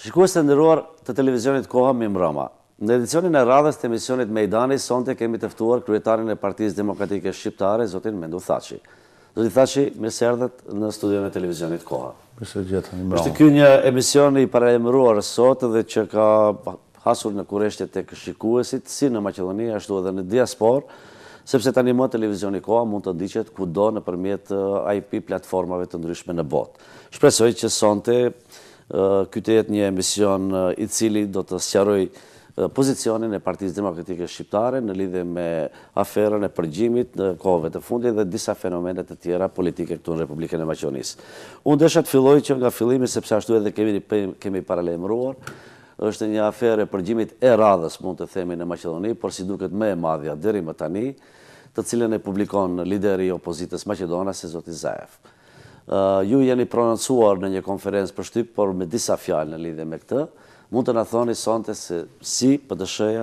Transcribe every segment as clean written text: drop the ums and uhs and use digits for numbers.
Shikues të nderuar të televizionit Koha mi mbrëma. Në edicionin e radhës të emisionit Mejdani, sonte kemi të ftuar kryetarin e Partisë Demokratike Shqiptare, zotin Mendu Thaçi. Zoti Thaçi, mirë se erdhët në studion e televizionit Koha. Është ky një emision i paralajmëruar sot dhe që ka hasur në kurreshtje tek shikuesit, si në Maqedoni ashtu edhe në diasporë, sepse tani më televizioni Koha mund të ndiqet kudo nëpërmjet IP platformave të ndryshme në botë. Shpresoj që sonte ky të jetë një emision i cili do të sqaroj pozicionin e Partisë Demokratike Shqiptare në lidhje me aferën e përgjimit në kohëve të fundit dhe disa fenomene të tjera politike këtu në Republikën e Maqedonisë. Unë desha të filloj që nga fillimi, sepse ashtu edhe kemi paralajmëruar, është një aferë e përgjimit e radhës, mund të themi, në Maqedoni, por si duket më e madhja deri më tani, të cilën e publikon lideri i opozitës maqedonase, zoti Zaev. Ju jeni prononcuar në një konferencë për shtyp, por me disa fjalë në lidhje me këtë. Mund të na thoni sonte se si PDSH-ja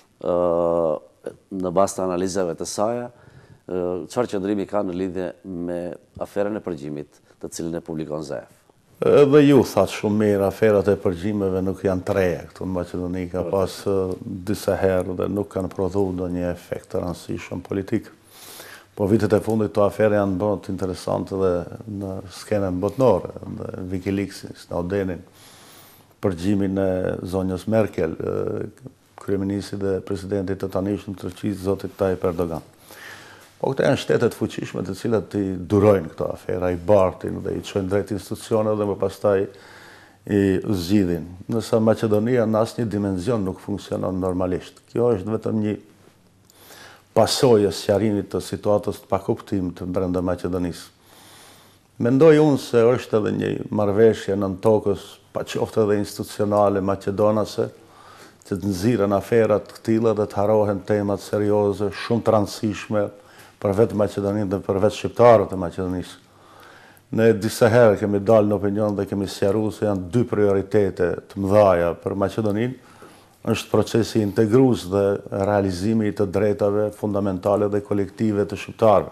në bazë të analizave të saj, çfarë qëndrimi ka në lidhje me aferën e përgjimit, të cilën e publikon Zaev. Edhe ju thatë shumë mirë, aferat e përgjimeve nuk janë të reja këtu në Maqedoni, ka pas disa herë dhe nuk kanë prodhuar ndonjë efekt të rëndësishëm politik. Po vitet e fundit të aferë janë bërë interesante dhe në skenën botnore, në Wikileaksin, Snowdenin, përgjimin e zonjës Merkel, kryeministit dhe presidentit të tanishëm të Turqisë, zotit Tayyip Erdogan. Po këta janë shtetet fuqishme të cilat i durojnë këto afera, i bartin dhe i çojnë drejt institucioneve dhe më pastaj i zgjidhin. Nëse Maqedonia në asnjë dimension nuk funksionon normalisht. Kjo është vetëm një pasojë e sqarimit të situatës të pakuptim të brenda Maqedonisë. Mendoj unë se është edhe një marrëveshje nën tokës, paqoftë edhe institucionale maqedonase, që të nxirren aferat të tilla dhe të harohen temat serioze, shumë të rëndësishme për vetë Maqedoninë dhe për vetë shqiptarët e Maqedonisë. Ne disa herë kemi dalë në opinion dhe kemi sqaruar se janë dy prioritete të mëdha për Maqedoninë. Është procesi integrues dhe realizimi i të drejtave fundamentale dhe kolektive të shqiptarëve.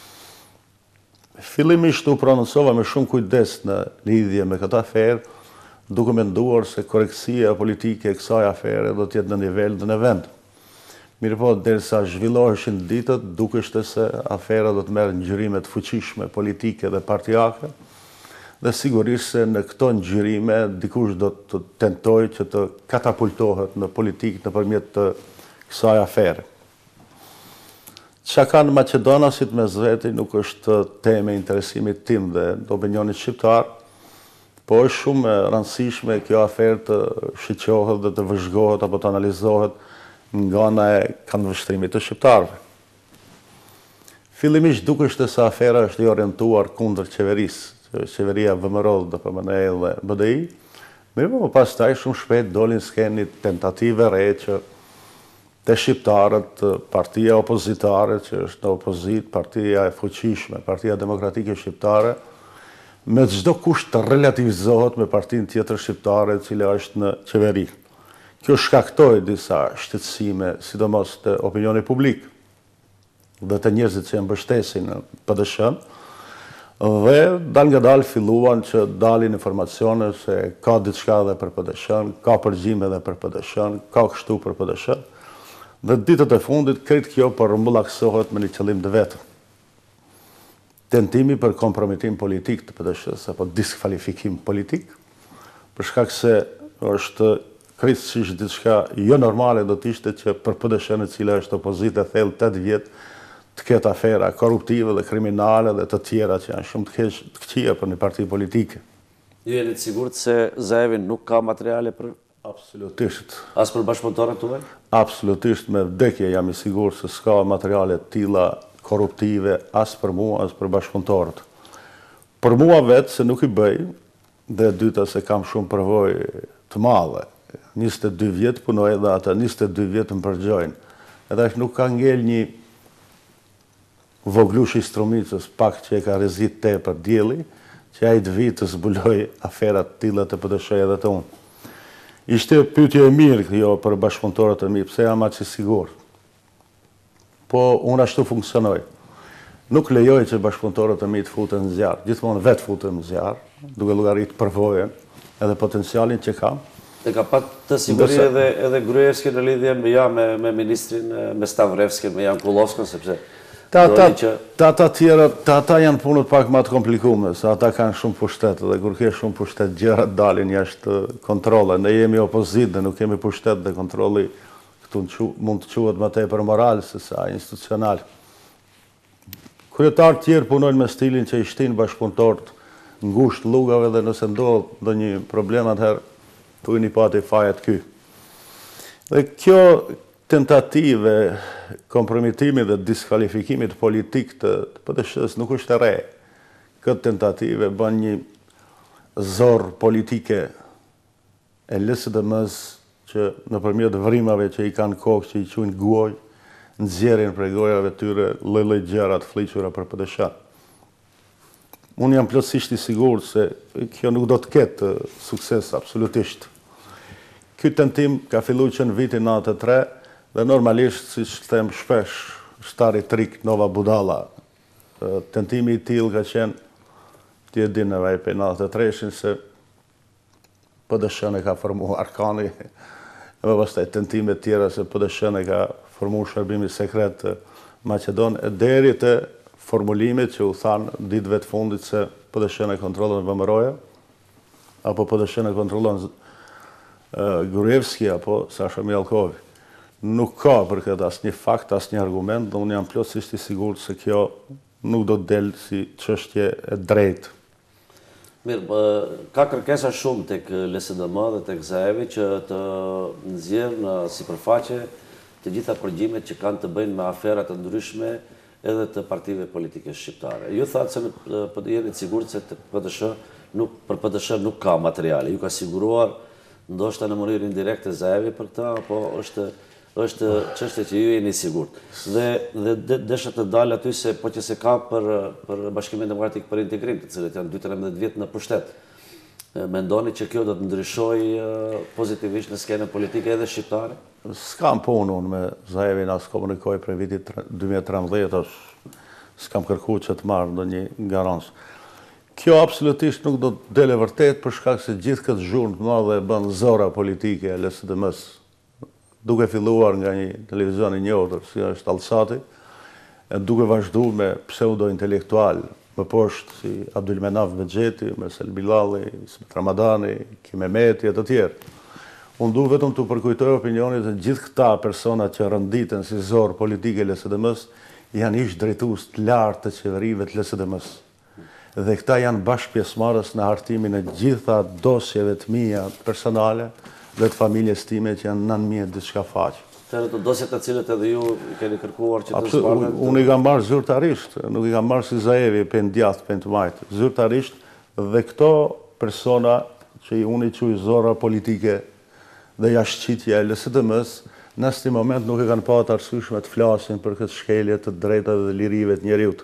Fillimisht u prononcova me shumë kujdes në lidhje me këtë aferë, duke menduar se korrektësia politike e kësaj afere do të jetë në nivel dhe në vend. Mirëpo, derisa zhvilloheshin ditët, dukeshte se afera do të merrë ngjyrime të fuqishme politike dhe partijake, dhe sigurisht se në këto ngjyrime dikush do të tentojë që të katapultohet në politikë nëpërmjet të kësaj afere. Çka kanë maqedonasit me zveti nuk është temë e interesimit tim dhe të opinionit shqiptar, po është shumë e rëndësishme kjo aferë të shiqohet dhe të vëzhgohet apo të analizohet nga ana e kanvështrimit të shqiptarëve. Fillimisht dukeshte se afera është i orientuar kundër qeverisë, qeveria VMRO dhe PMNE dhe BDI, mirë, pastaj shumë shpejt dolin skeni tentative re që të shqiptarët, partia opozitare që është në opozit, partia e fuqishme, partia demokratike shqiptare, me çdo kusht të relativizohet me partinë tjetër shqiptare cila është në qeveri. Kjo shkaktoi disa shqetësime, sidomos të opinioni publik dhe të njerëzit që e mbështesin në PDSH-n, dhe dal nga dal filluan që dalin informacione se ka diçka edhe për PDSH-n, ka përgjime edhe për PDSH-n, ka kështu për PDSH, dhe ditët e fundit krejt kjo përmbullaksohet me një qëllim të vetëm. Tentimi për kompromitim politik të PDSH-s apo diskvalifikim politik, për shkak se është krejtësisht diçka jo normale do të ishte që për PDSH-n e cila është opozite thellë 8 vjet të ketë afera korruptive dhe kriminale dhe të tjera që janë shumë të këqija për një parti politike. Ju jeni të sigurt se Zaevi nuk ka materiale për? Absolutisht. As për bashkëpunëtorët tuaj? Absolutisht, me vdekje jam i sigurt se s'ka materiale të tilla korruptive as për mua, as për bashkëpunëtorët. Për mua vetë se nuk i bëj, dhe dyta se kam shumë përvojë të madhe. 22 vjet punoj dhe ata 22 vjet më përgjojnë. Edhe nuk ka ngel një voglush i strumicës pak që e ka rrezit tepër dielli, që ai të vit të zbuloj aferat të tilla të PDSH-ja dhe të unë. Ishte pyetje e mirë kjo për bashkëpunëtorët e mi, pse jam aq i sigurt. Po unë ashtu funksionoj. Nuk lejoj që bashkëpunëtorët e mi të futen në zjarr, gjithmonë vetë futen në zjarr, duke llogarit përvojën edhe potencialin që kam. E ka pat të siguri edhe Gruevski në lidhje me ministrin, me Stavrevskin, me Jan Kullovskën, sepse ata tjera, ata janë punët pak më të komplikume, se ata kanë shumë pushtet, dhe kur ke shumë pushtet, gjërat dalin jashtë kontrolle. Ne jemi opozit dhe nuk kemi pushtet dhe kontrolli këtu mund të quhet më tepër moral se sa institucional. Kryetarë tjerë punojnë me stilin që i shtin bashkëpunëtorët ngusht lugave dhe nëse ndonjë problem atëherë tu një pati fajet ky. Dhe kjo tentative, kompromitimi dhe diskvalifikimit politik të PDSH-s nuk është e re. Këtë tentative bën një zorë politike e LSDM-s që nëpërmjet vrimave që i kanë kokë, që i quajnë guaj, nxjerrin prej gojave tyre lloj gjëra të fliqura për PDSH. Unë jam plotësisht i sigurt se kjo nuk do të ketë sukses absolutisht. Ky tentim ka filluar që në vitin 93 dhe normalisht, siç them shpesh, shtari trik nova budalla. Tentimi i tillë ka qenë, ti e din edhe për 93-shin se PDSH-n e ka formuar Arkani, edhe pastaj tentime të tjera se PDSH-n e ka formuar shërbimi sekret Maqedon, deri te formulimit që u thanë ditëve të fundit se PDSH-n e kontrollon VMRO-ja, apo PDSH-n e kontrollon Gruevski apo Sasha Mjalkovi. Nuk ka për këtë asnjë fakt, asnjë argument, dhe unë jam plotësisht i sigurt se kjo nuk do të delë si çështje e drejtë. Mirë, ka kërkesa shumë tek LSDM dhe tek Zaevi që të nxjerrë në sipërfaqe të gjitha përgjimet që kanë të bëjnë me afera të ndryshme edhe të partive politike shqiptare. Ju thatë se jeni të sigurt se për PDSH nuk ka materiale. Ju ka siguruar ndoshta në mënyrë indirekte Zaevi për këtë, apo është çështje që ju jeni sigurt. Dhe desha të dalë aty se po që se ka për Bashkimin Demokratik për Integrim, të cilët janë 12 vjet në pushtet. Mendoni që kjo do të ndryshojë pozitivisht në skenën politike edhe shqiptare? S'kam punë unë me Zaevin, as komunikoj për vitit 2013, s'kam kërku që të marrë ndonjë garancë. Kjo absolutisht nuk do të dele vërtet për shkak se gjithë këtë zhurmë të madhe bën zora politike e LSDM-s, duke filluar nga një televizion i njohur, si është Alsati, duke vazhduar me pseudo-intelektual më poshtë si Abdul Menaf Bexheti, Mersel Bilalli, Ismet Ramadani, Kim Mehmeti e të tjerë. Unë du vetëm të përkujtoj opinionit se gjithë këta personat që rënditen si zorë politike LSDM-s janë ish drejtues të lartë të qeverive të LSDM-s. Dhe këta janë bashkë pjesëmarrës në hartimin e gjitha dosjeve të mia personale dhe të familjes time që janë 9.000 diçka faqe. Të dosjet të cilët edhe ju keni kërkuar që të zbarën? Unë i kam marrë zyrtarisht, nuk i kam marrë si Zaevi, për ndjathë, për të majtë. Zyrtarisht dhe këto persona që unë i quaj zora politike dhe jashtëqitja e LSDM-s, në asnjë moment nuk e kanë pasur arsyeshme të flasin për këtë shkelje të drejtave dhe lirive të njeriut.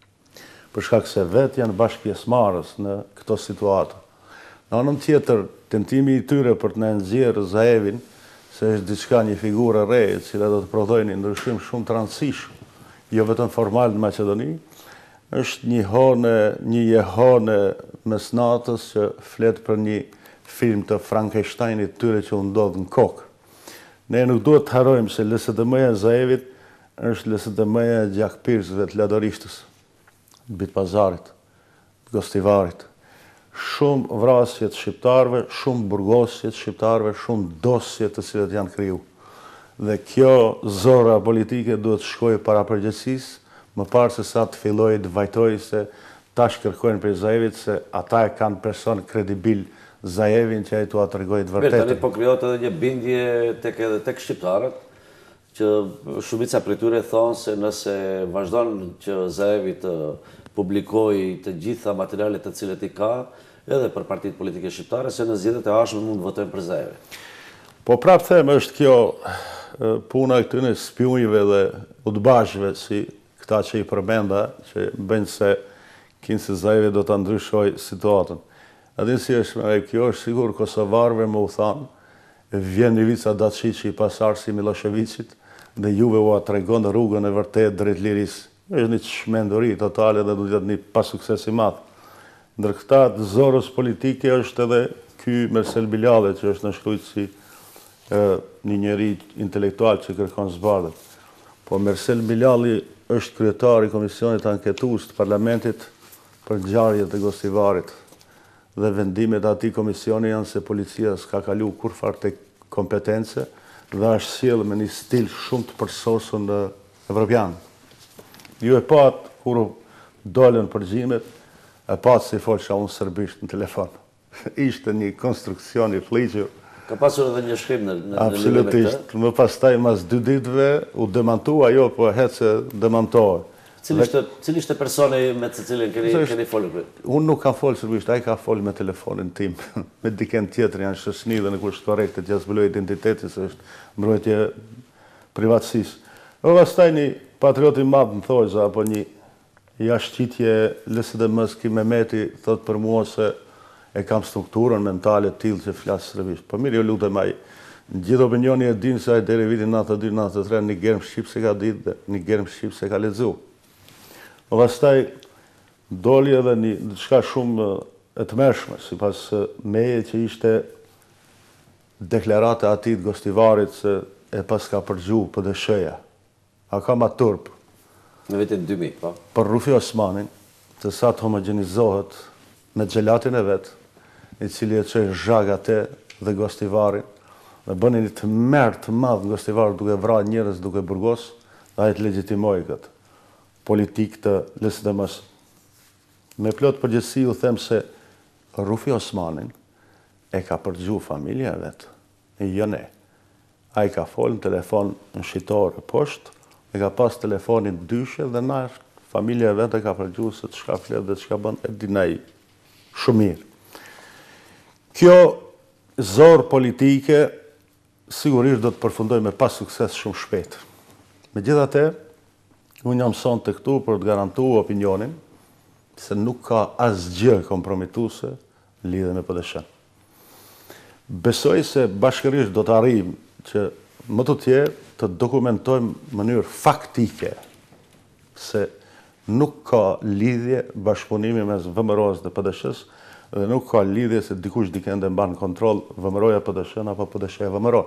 Për shkak se vetë janë bashkë pjesëmarrës në këto situatë. Në anën tjetër, tentimi i tyre për të na nxjerrë Zaevin, se është diçka një figurë e re, e cila do të prodhojë një ndryshim shumë të rëndësishëm, jo vetëm formal në Maqedoni, është një jehone mes natës që flet për një film të Frankensteinit tyre që u ndodh në kokë. Ne nuk duhet të harrojmë se LSDM-ja e Zaevit është LSDM-ja e gjakpirzëve të ladorishtës, të Bitpazarit, të Gostivarit. Shumë vrasje të shqiptarëve, shumë burgosje të shqiptarëve, shumë dosje të cilët janë kriju. Dhe kjo zora politike duhet të shkojë para përgjegjësisë, më parë se sa të fillojë të vajtojë se tash kërkojnë për Zaevit se ata e kanë person kredibil Zaevin që ai tua tregoi të vërtetën. Tani po krijohet edhe një bindje tek shqiptarët, që shumica prej tyre thonë se nëse vazhdon që Zaevi të publikojë të gjitha materialet të cilët i ka, edhe për partitë politike shqiptare, se në zgjedhjet e ardhshme mund të votojnë për Zaevi. Po prapë them, është kjo puna e këtyre spionjve dhe udbashëve si këta që i përmenda, që bëjnë se se Zaevi do ta ndryshojë situatën. Adin si është me kjo, është sigur kosovarëve më u thanë, vjen Ivica Dačići pas Arsi Miloševićit dhe juve u tregon rrugën e vërtet drejt lirisë. Është një çmenduri totale dhe do të jetë një pasukses i madh. Ndër këta të zorës politike është edhe ky Mersel Bilalli, që është nënshkruajtur si një njeri intelektual që kërkon zbardhje. Po Mersel Bilalli është kryetari i Komisionit Anketues të Parlamentit për ngjarjet e Gostivarit. Dhe vendimet e atij komisioni janë se policia s'ka kalu kurfar tek kompetence dhe është sjellë me një stil shumë të përsosur në evropian. Ju e pat kur dolën përgjimet, e pat si folsha unë serbisht në telefon. Ishte një konstruksion i fliqur. Ka pasur edhe një shkrim në Absolutisht. Më pastaj mas 2 ditëve u demantua, jo, po hece demantohet. Cili ishte personi me të cilin keni folur? Unë nuk kam folë serbisht, ai ka folë me telefonin tim, me diken tjetër, janë shoqëni dhe nuk është korrekte t'ja zbuloj identitetin, se është mbrojtje privatësisë. Pastaj një patriot i madh më thoi, apo një jashtëqitje LSDM-s ki Mehmeti thot për mua se e kam strukturën mentale tillë që flas serbisht. Po mirë, jo lutem ai. Në gjithë opinioni e din se ai deri vitin 92-93 një germ shqip se ka ditë dhe një germ shqip se ka lexuar. Pastaj doli edhe një diçka shumë e tmerrshme, sipas meje që ishte deklarata e atij të Gostivarit se e pas ka përgju PDSH-ja. A ka ma turp. Në vitin 2000, po. Për Rufi Osmanin, të sa të homogenizohet me xhelatin e vet, i cili e çoi zhag atë dhe Gostivarin, dhe bëni një tmerr të madh Gostivar duke vrarë njerëz duke burgos, dhe ai të legjitimoi këtë politik të LSDM-s. Me plot përgjithësi u them se Rufi Osmanin e ka përgju familja e vet, e jo ne. Ai ka folë në telefon në shitore poshtë, e ka pas telefonin dyshe dhe na familja e vet e ka përgju se çka flet dhe çka bën e dinai shumë mirë. Kjo zorë politike sigurisht do të përfundoj me pas sukses shumë shpejt. Megjithatë, unë jam sonte këtu për të garantuar opinionin se nuk ka asgjë kompromituese lidhe me PDSH. Besoj se bashkërisht do të arrijmë që më të tjerë të dokumentojmë në mënyrë faktike se nuk ka lidhje bashkëpunimi mes VMRO-s dhe PDSH-s dhe nuk ka lidhje se dikush dikende mban kontroll VMRO-ja PDSH-n apo PDSH-ja VMRO.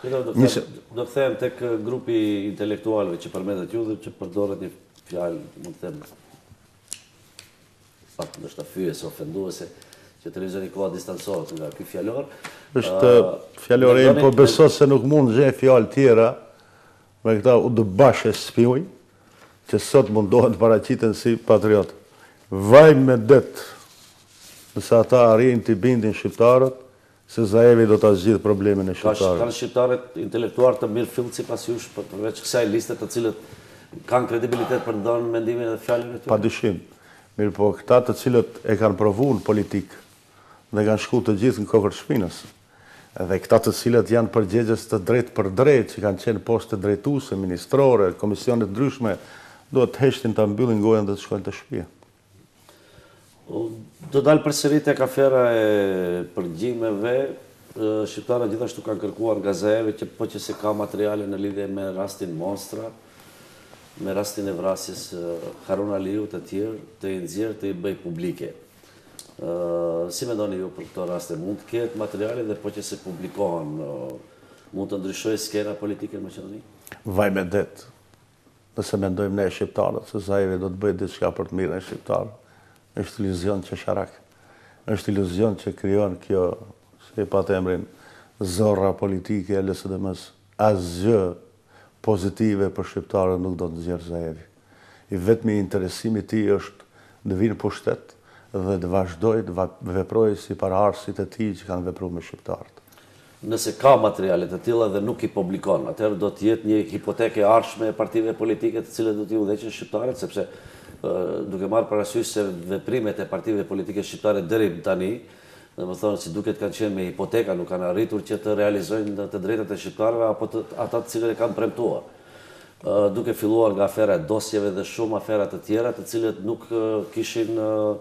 Do të them tek grupi intelektualëve që përmendet ju dhe që përdoret një fjalë, mund të them, pak ndoshta fyese, ofenduese, që televizioni koha distancohet nga ky fjalor. Është fjalori im, po beso se nuk mund gjej fjalë tjera me këta u dë bashkë spiuj, që sot mundohen të paraqiten si patriot. Vaj me det, nëse ata arrijnë të bindin shqiptarët, se Zaevi do ta zgjidh problemin e shqiptarëve. Kanë shqiptarët intelektuar të mirë fill sipas jush, përveç kësaj liste të cilët kanë kredibilitet për të dhënë mendimin dhe fjalën e tyre. Padyshim. Mirë, po këta të cilët e kanë provuar në politikë dhe kanë shku të gjithë në kokër shpinës, edhe këta të cilët janë përgjegjës të drejt për drejt, që kanë qenë poste drejtuese, ministrore, komisionet ndryshme, duhet të heshtin të mbyllin gojën dhe të shkojnë të shtëpia. Do dalë përsëri tek afera e përgjimeve, shqiptarët gjithashtu kanë kërkuar nga Zaevi që po që se ka materiale në lidhje me rastin Mostra, me rastin e vrasjes Harun Aliut të tjerë, të i nxjerrë të i bëj publike. Si mendoni ju për këto raste? Mund të ketë materiale dhe po që se publikohen, mund të ndryshojë skena politike në Maqedoni? Vaj me det. Nëse mendojmë ne shqiptarët, se Zaevi do të bëjë diçka për të mirën e shqiptarëve, është iluzion qesharak. Është iluzion që krijon kjo, si e pat emrin, zorra politike e LSDM-s. Asgjë pozitive për shqiptarët nuk do të nxjerrë Zaevi. I vetmi interesimi i tij është të vinë pushtet dhe të vazhdoj të veprojë si paraardhësit e tij që kanë vepruar me shqiptarët. Nëse ka materiale të tilla dhe nuk i publikon, atëherë do të jetë një hipotekë e ardhshme e partive politike të cilët do t'i udhëheqin shqiptarët, sepse duke marrë parasysh se veprimet e partive politike shqiptare deri tani, domethënë si duket kanë qenë me hipoteka, nuk kanë arritur që të realizojnë të drejtat e shqiptarëve apo ata të cilët e kanë premtuar. Duke filluar nga afera e dosjeve dhe shumë afera të tjera, të cilët nuk kishin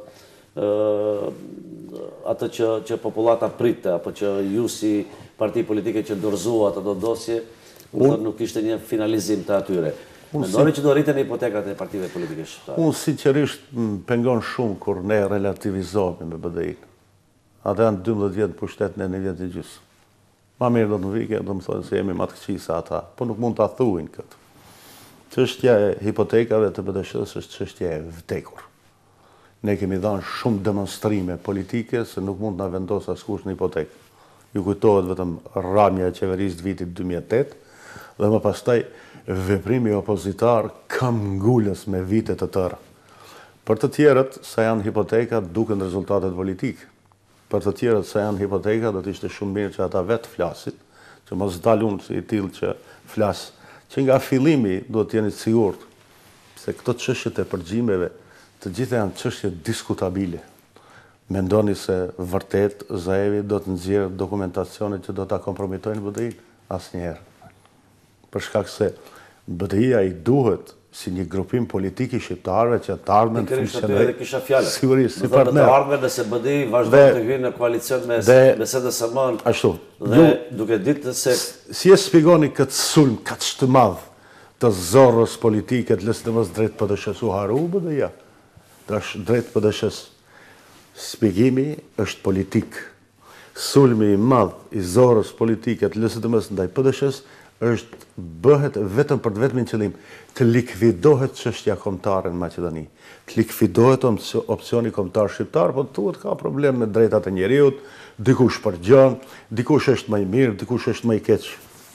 atë që popullata pritte, apo që ju si parti politike që dorëzuat ato dosje, nuk ishte një finalizim të atyre. Mendoni që do rriten hipotekat e partive politike shqiptare? Unë sinqerisht më pengon shumë kur ne relativizohemi me BDI-n. Ata janë 12 vjetë në pushtet në 1 vjetë e gjysë. Ma mirë do të vike, do më thonë se jemi më të këqisa ata, po nuk mund të thuin këtë. Çështja e hipotekave të BDSH-s është çështja e vdekur. Ne kemi dhënë shumë demonstrime politike se nuk mund na vendos askush në hipotekë. Ju kujtohet vetëm rramja e qeverisë të vitit 2008 dhe më pastaj veprimi opozitar këmbgulës me vite të tëra. Për të tjerët, sa janë hipoteka, duken rezultatet politike. Për të tjerët, sa janë hipoteka, do të ishte shumë mirë që ata vetë flasit, që mos dalun si i tillë që flas, që nga fillimi duhet të jeni të sigurt se këto çështjet e përgjimeve të gjitha janë çështje diskutabile. Mendoni se vërtet Zaevi do të nxjerrë dokumentacione që do ta kompromitojnë BDI-n? Asnjëherë. Për shkak se BDI-a i duhet si një grupim politik i shqiptarëve që të ardhmen të funksionojë. Kisha fjalë. Sigurisht, si partner. Të ardhmen nëse BDI vazhdon të hyjë në koalicion me SDSM-n. Ashtu. Dhe duke ditë se si e shpjegoni këtë sulm kaq të madh të zorrës politike të LSDM-s drejt PDSH-s u haru BDI-a? Tash drejt PDSH-s. Shpjegimi është politik. Sulmi i madh i zorrës politike të LSDM-s ndaj PDSH-s bëhet vetëm për të vetmin qëllim të likvidohet çështja kombëtare në Maqedoni, të likvidohet opsioni kombëtar shqiptar, po thuhet ka problem me drejtat e njerëzit, dikush përgjën, dikush është më i mirë, dikush është më i keq.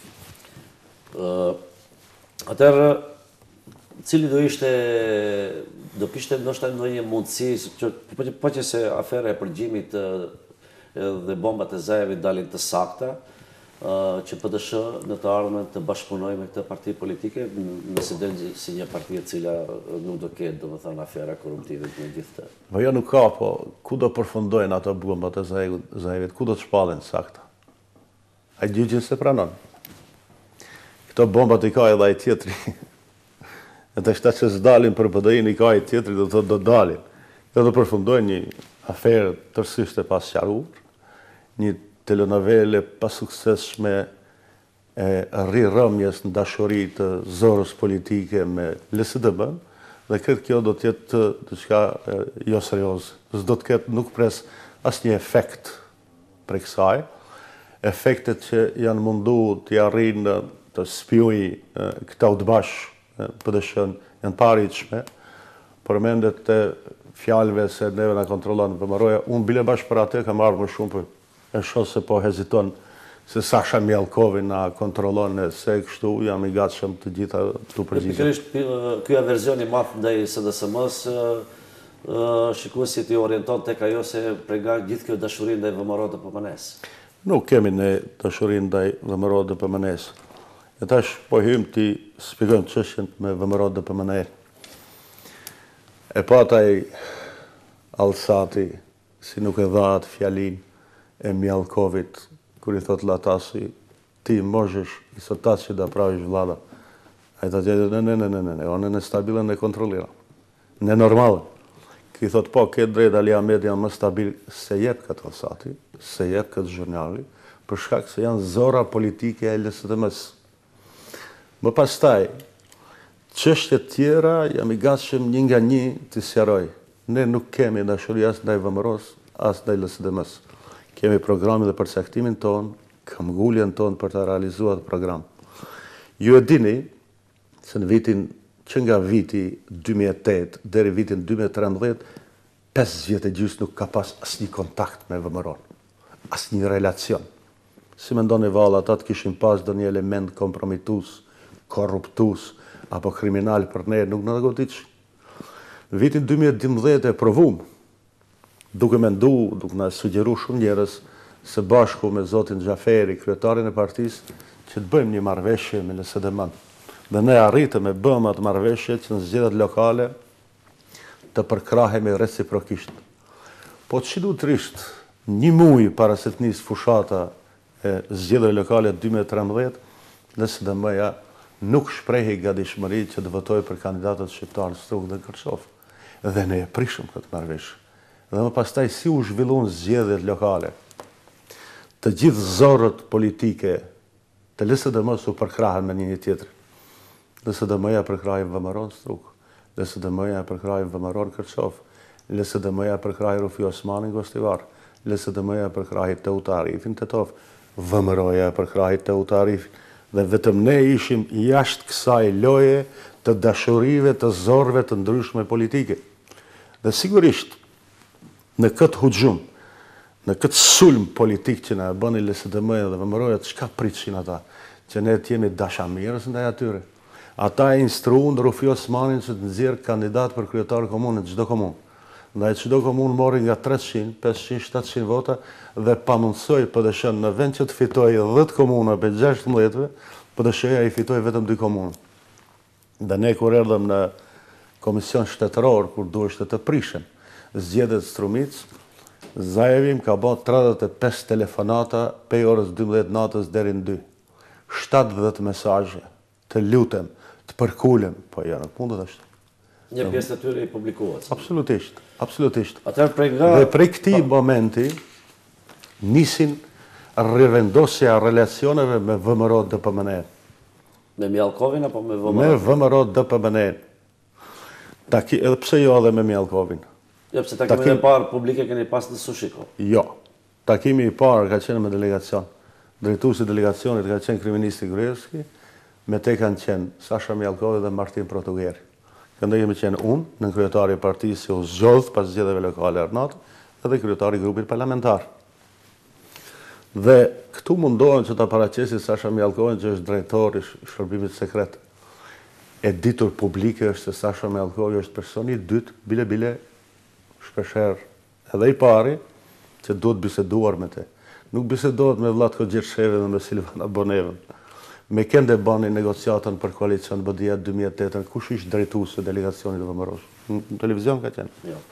Atëherë, cili do kishte ndoshta ndonjë mundësi, po që se afera e përgjimit dhe bombat e Zaevit dalin të sakta, që PDSH në të ardhmen të bashkëpunojë me këtë parti politike, nëse del si një parti e cila nuk do ketë, domethënë, afera korruptive me gjithë të. Po jo nuk ka, po ku do përfundojnë ato bombat e Zaevit, ku do të shpallen sakta? Ai gjyqi se pranon. Këto bombat i ka edhe ai tjetri. Edhe ata që s'dalin për BDI-n i ka ai tjetri, do thotë do dalin. Do të përfundojnë një aferë tërësisht e pasqaruar, një telenovele pasuksesshme e rirëmjes në dashuri të zorrës politike me LSDM-n, dhe këtë kjo do të jetë diçka jo serioze. S'do të ketë, nuk pres asnjë efekt prej kësaj. Efektet që janë mundu të arrijnë të spjojë këta udhbash PDSH-n janë paritshme. Përmendet të fjalëve se neve na kontrollon VMRO-ja, unë bile bashkë për atë kam marrë më shumë për e shoh se po heziton se Sasha Mjalkovi na kontrollon se kështu jam i gatshëm të gjitha këtu përgjigje. Pikërisht ky averzion i madh ndaj SDSM-s shikuesit i orienton tek ajo se nga gjithë kjo dashuri ndaj VMRO të PMN-s. Nuk kemi ne dashuri ndaj VMRO të PMN-s. E tash po hym ti shpjegojmë çështjen me VMRO të PMN. E pataj Alsati si nuk e dha atë fjalin e Mjalkovit, kur i thot Latasi, ti možeš i sot që da praviš vlada. A i ta gjedë, ne, one ne stabilen, ne kontroliran. Ne normalen. Ki thot, po, këtë drejt Ali Ahmed janë më stabil, se jep këtë Alsati, se jep këtë zhurnali, për shkak se janë zora politike e LSDM-s. Më pastaj, çështjet tjera jam i gatshëm një nga një të sqaroj. Ne nuk kemi dashuri as ndaj VMRO-s, as ndaj LSDM-s. Kemi programin dhe përcaktimin ton, këmbguljen ton për të realizuar program. Ju e dini se në vitin që nga viti 2008 deri vitin 2013, 5 vjet e gjysmë nuk ka pas asnjë kontakt me VMRO-n, asnjë relacion. Si mendoni valla, ata të kishin pas ndonjë element kompromitues, korruptues apo kriminal për ne, nuk na goditsh. Në vitin 2012 e provum, duke mendu, duke na sugjeru shumë njerëz se bashku me zotin Xhaferi, kryetarin e partisë, që të bëjmë një marrëveshje me LSDM-n. Dhe ne arritëm e bëm atë marrëveshje që në zgjedhjet lokale të përkrahemi reciprokisht. Po çuditërisht, një muaj para se të nisë fushata e zgjedhjeve lokale 2013, LSDM-ja nuk shprehi gatishmëri që të votojë për kandidatët shqiptarë Struk dhe Kërçov. Dhe ne e prishëm këtë marrëveshje. Dhe më pastaj si u zhvillun zgjedhjet lokale. Të gjithë zorrët politike të LSDM-s u përkrahen me një tjetër. LSDM-ja përkrahi VMRO-n Struk, LSDM-ja përkrahi VMRO-n Kërçov, LSDM-ja përkrahi Rufi Osmanin Gostivar, LSDM-ja për krahit të utarifin të tofë, VMRO-ja për krahit të utarifin, dhe vetëm ne ishim jashtë kësaj loje të dashurive të zorve të ndryshme politike. Dhe sigurisht, në këtë hujum, në këtë sulm politik që na e bëni LSDM-ja dhe VMRO-ja, çka pritëshin ata? Që ne të jemi dashamirës ndaj atyre. Ata e instruun Rufi Osmanin që të nxjerrë kandidat për kryetar komunë në çdo komunë. Ndaj çdo komunë mori nga 300, 500, 700 vota dhe pamundsoi PDSH në vend që të fitojë 10 komuna për 16-ve, PDSH-ja i fitoi vetëm 2 komuna. Dhe ne kur erdhëm në komision shtetëror, kur duheshte të prishen zgjedhjet Strumic, Zajevi ka bërë 35 telefonata prej orës 12 natës deri në 2. 70 mesazhe, të lutem, të përkulem, po ja nuk mundet ashtu. Një pjesë të tyre i publikohet. Absolutisht, absolutisht. Dhe prej këtij momenti nisin rivendosja relacioneve me VMRO DPMN. Me Mjallkovin apo me VMRO? Me VMRO DPMN. Edhe pse jo edhe me Mjallkovin. Jo, pse takimin e parë publike keni pas në Sushiko? Jo. Takimi i parë ka qenë me delegacion. Drejtuesi i delegacionit ka qenë kryeministri Gruevski, me te kanë qenë Sasha Mjallkovi dhe Martin Protugeri. Këndë kemi qenë unë, në kryetari i partisë që u zgjodh pas zgjedhjeve lokale Arnat, edhe kryetari i grupit parlamentar. Dhe këtu mundohen që ta paraqesi Sasha Mjallkovin, që është drejtori i shërbimit sekret. E ditur publike është se Sasha Mjallkovi është personi i dytë, bile shpeshherë edhe i pari, që duhet biseduar me te. Nuk bisedohet me Vlatko Gjersheve dhe me Silvana Bonevën. Me kende bani negociatën për koalicion BDI 2008, kush ishte drejtuesi i delegacionit të VMRO-s? Në televizion ka qenë? Jo.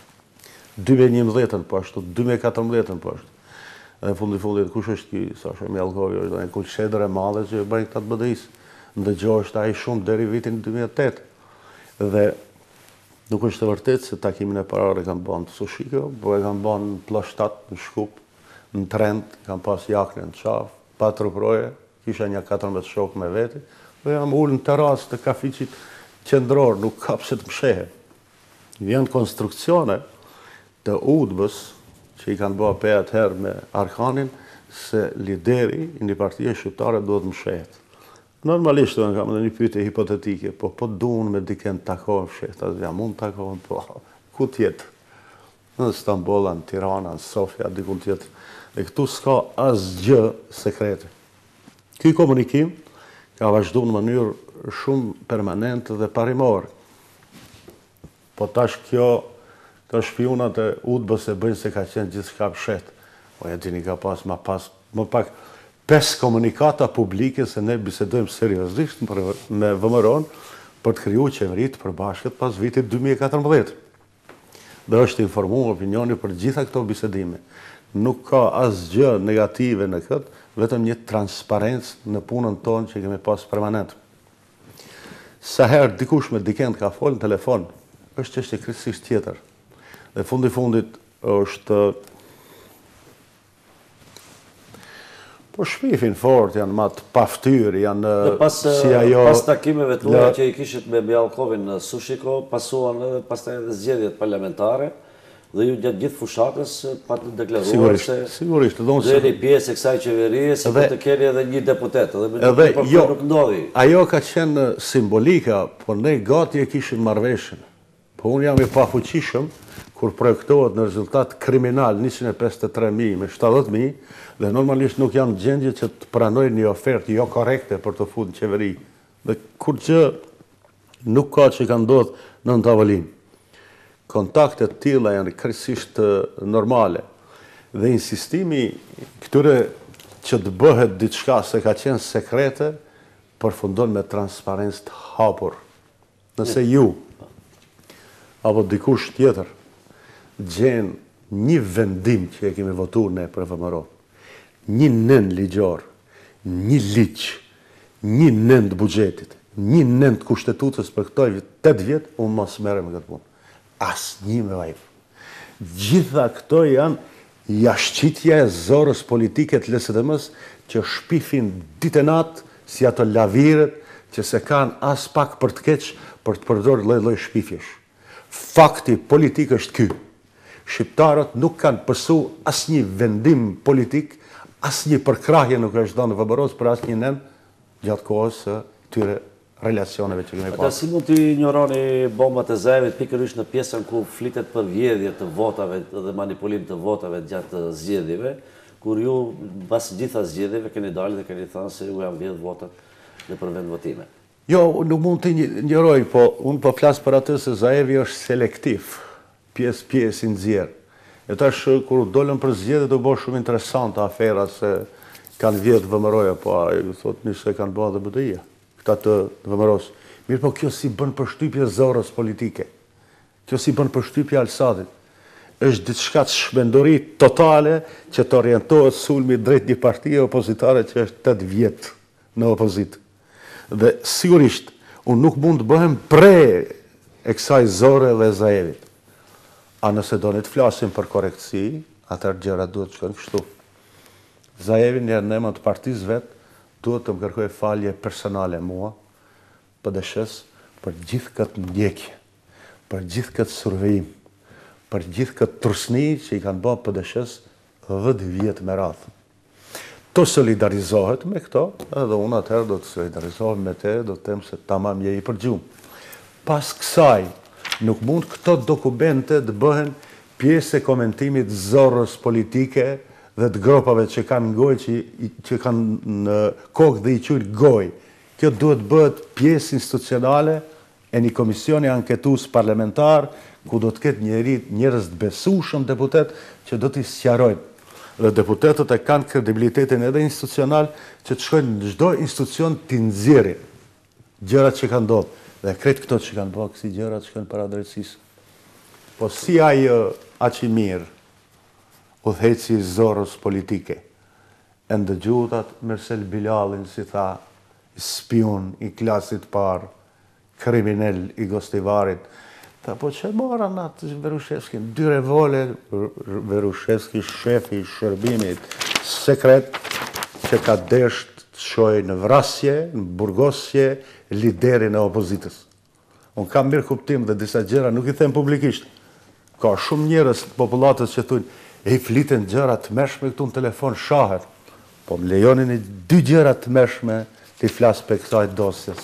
2011 po ashtu, 2014 po ashtu. Dhe fundit kush është ky Sasha Mjallkovi, është një kulshedër e madhe që bën këtë BDI-s. Ndëgjohej ai shumë deri vitin 2008. Dhe nuk është e vërtetë se takimin e parë e kanë bën në Sushiko, po e kanë bën në Pllashtat, në Shkup, në Trend, kanë pas jakne në qafë, pa truproje, kisha një 14 shok me veti, dhe jam ullë në terasë të kafiqit qendror, nuk ka pse të mshehe. Vjen konstruksione të udbës, që i kanë bëha pe atëherë me Arkanin, se lideri i një partije shqiptare duhet mshehet. Normalisht të kam dhe një pyetje hipotetike, po duhen me diken takohen fshet, ja mund takohen, po ku tjetë? Në Istanbul, në Tirana, në Sofia, dikun tjetër. Dhe këtu s'ka asgjë sekrete. Ky komunikim ka vazhdu në mënyrë shumë permanente dhe parimore. Po tash këto shpionat e udbës e bëjnë se ka qenë gjithçka fshet. Po ja dini ka pas më pak 5 komunikata publike se ne bisedojmë seriozisht me VMRO-n për të krijuar qeveri të përbashkët pas vitit 2014. Dhe është informuar opinioni për gjitha këto bisedime. Nuk ka asgjë negative në këtë, vetëm një transparencë në punën tonë që kemi pas permanent. Sa herë dikush me dikend ka folë në telefon, është çështje krejtësisht tjetër. Dhe fundit është po shpifin fort, janë ma të paftyr, janë si ajo... Pas takimeve të uja që i kishit me Mjallkovin në Sushiko, pasuan edhe pastaj edhe zgjedhjet parlamentare, dhe ju gjatë gjithë fushakës pa të deklaruar se dhe një pjesë e kësaj qeverie si për të keni edhe një deputet, edhe nuk ndodhi. Ajo ka qenë simbolika, por ne gati e kishim marrveshjen. Po unë jam i pafuqishëm kur projektohet në rezultat kriminal 153.000 me 70.000 dhe normalisht nuk janë gjendje që të pranojnë një ofertë jo korekte për të futur në qeveri. Dhe kur që nuk ka që ka ndodhur në tavolinë. Kontaktet tilla janë krejtësisht normale dhe insistimi këtyre që të bëhet diçka se ka qenë sekrete përfundon me transparencë të hapur. Nëse ju apo dikush tjetër gjen një vendim që e kemi votuar ne për VMRO, një nën ligjor, një ligj, një nën të buxhetit, një nën të kushtetutës për këto 8 vjet, unë mos merrem me këtë punë. Asnjë me vaj. Gjitha këto janë jashtëqitja e zorës politike të LSDM-s që shpifin ditë e natë si ato lavirët që se kanë as pak për të keq për të përdorur lloj-lloj shpifjesh. Fakti politik është ky. shqiptarët nuk kanë pësu asnjë vendim politik, asnjë përkrahje nuk është dhënë vëmëros për asnjë nen gjatë kohës së tyre relacioneve që kemi Ata pasur. si mund të ignoroni bombat e Zajevit pikërisht në pjesën ku flitet për vjedhje të votave dhe manipulim të votave gjatë zgjedhjeve, kur ju pas gjitha zgjedhjeve keni dalë dhe keni thënë se ju janë vjedh votat në për vend votime. Jo, nuk mund të ignoroj, po unë po flas për atë se Zajevi është selektiv, pjesë i nxjerr. E tash kur dolën për zgjedhje do bëj shumë interesante afera se kanë vjedh vëmëroja, po ai thotë nisë kanë bërë dhe BDI-ja. Këta të vëmëros. Mirë, po kjo si bën përshtypje zorës politike. Kjo si bën përshtypje Alsadit. Është diçka të shmenduri totale që të orientohet sulmi drejt një partie opozitare që është 8 vjet në opozit. Dhe sigurisht, unë nuk mund të bëhem pre e kësaj zore dhe Zajevit. A nëse do në të flasim për korektësi, atër gjëra duhet të shkojnë kështu. Zajevi njerë në emën të partisë vetë, duhet të më kërkoj falje personale mua, PD-s, për gjithë këtë ndjekje, për gjithë këtë survejim, për gjithë këtë trusni që i kanë bërë PD-s 10 vjetë me radhë. Të solidarizohet me këto, edhe unë atëherë do të solidarizohet me te, do të temë se tamam je i përgjumë. Pas kësaj, nuk mund këto dokumente të bëhen pjesë e komentimit zorës politike dhe të gropave që kanë goj, që kanë në kokë dhe i qujnë goj. Kjo duhet bëhet pjesë institucionale e një komisioni anketus parlamentar, ku do të ketë njerëz të besueshëm deputet që do t'i sqarojnë. Dhe deputetët e kanë kredibilitetin edhe institucional që të shkojnë në çdo institucion t'i nxjerrin gjërat që kanë ndodhur. Dhe kretë këto që kanë bërë kësi gjërat shkojnë para drejtësisë. Po si ai aq i mirë udhëheci i zorës politike, e ndëgjutat Mersel Bilalin, si tha, spion i klasit parë, kriminal i Gostivarit, tha, po që moran atë Verushevskin, 2 revoler, Verushevski, shefi i shërbimit sekret, që ka desht të shojë në vrasje, në burgosje, liderin e opozitës. Unë kam mirë kuptim dhe disa gjëra nuk i them publikisht. Ka shumë njerëz të popullatës që thunë, e i fliten gjëra të mërshme këtu në telefon shahet. Po më lejonin 2 gjëra të mërshme të i flasë për kësaj dosjes.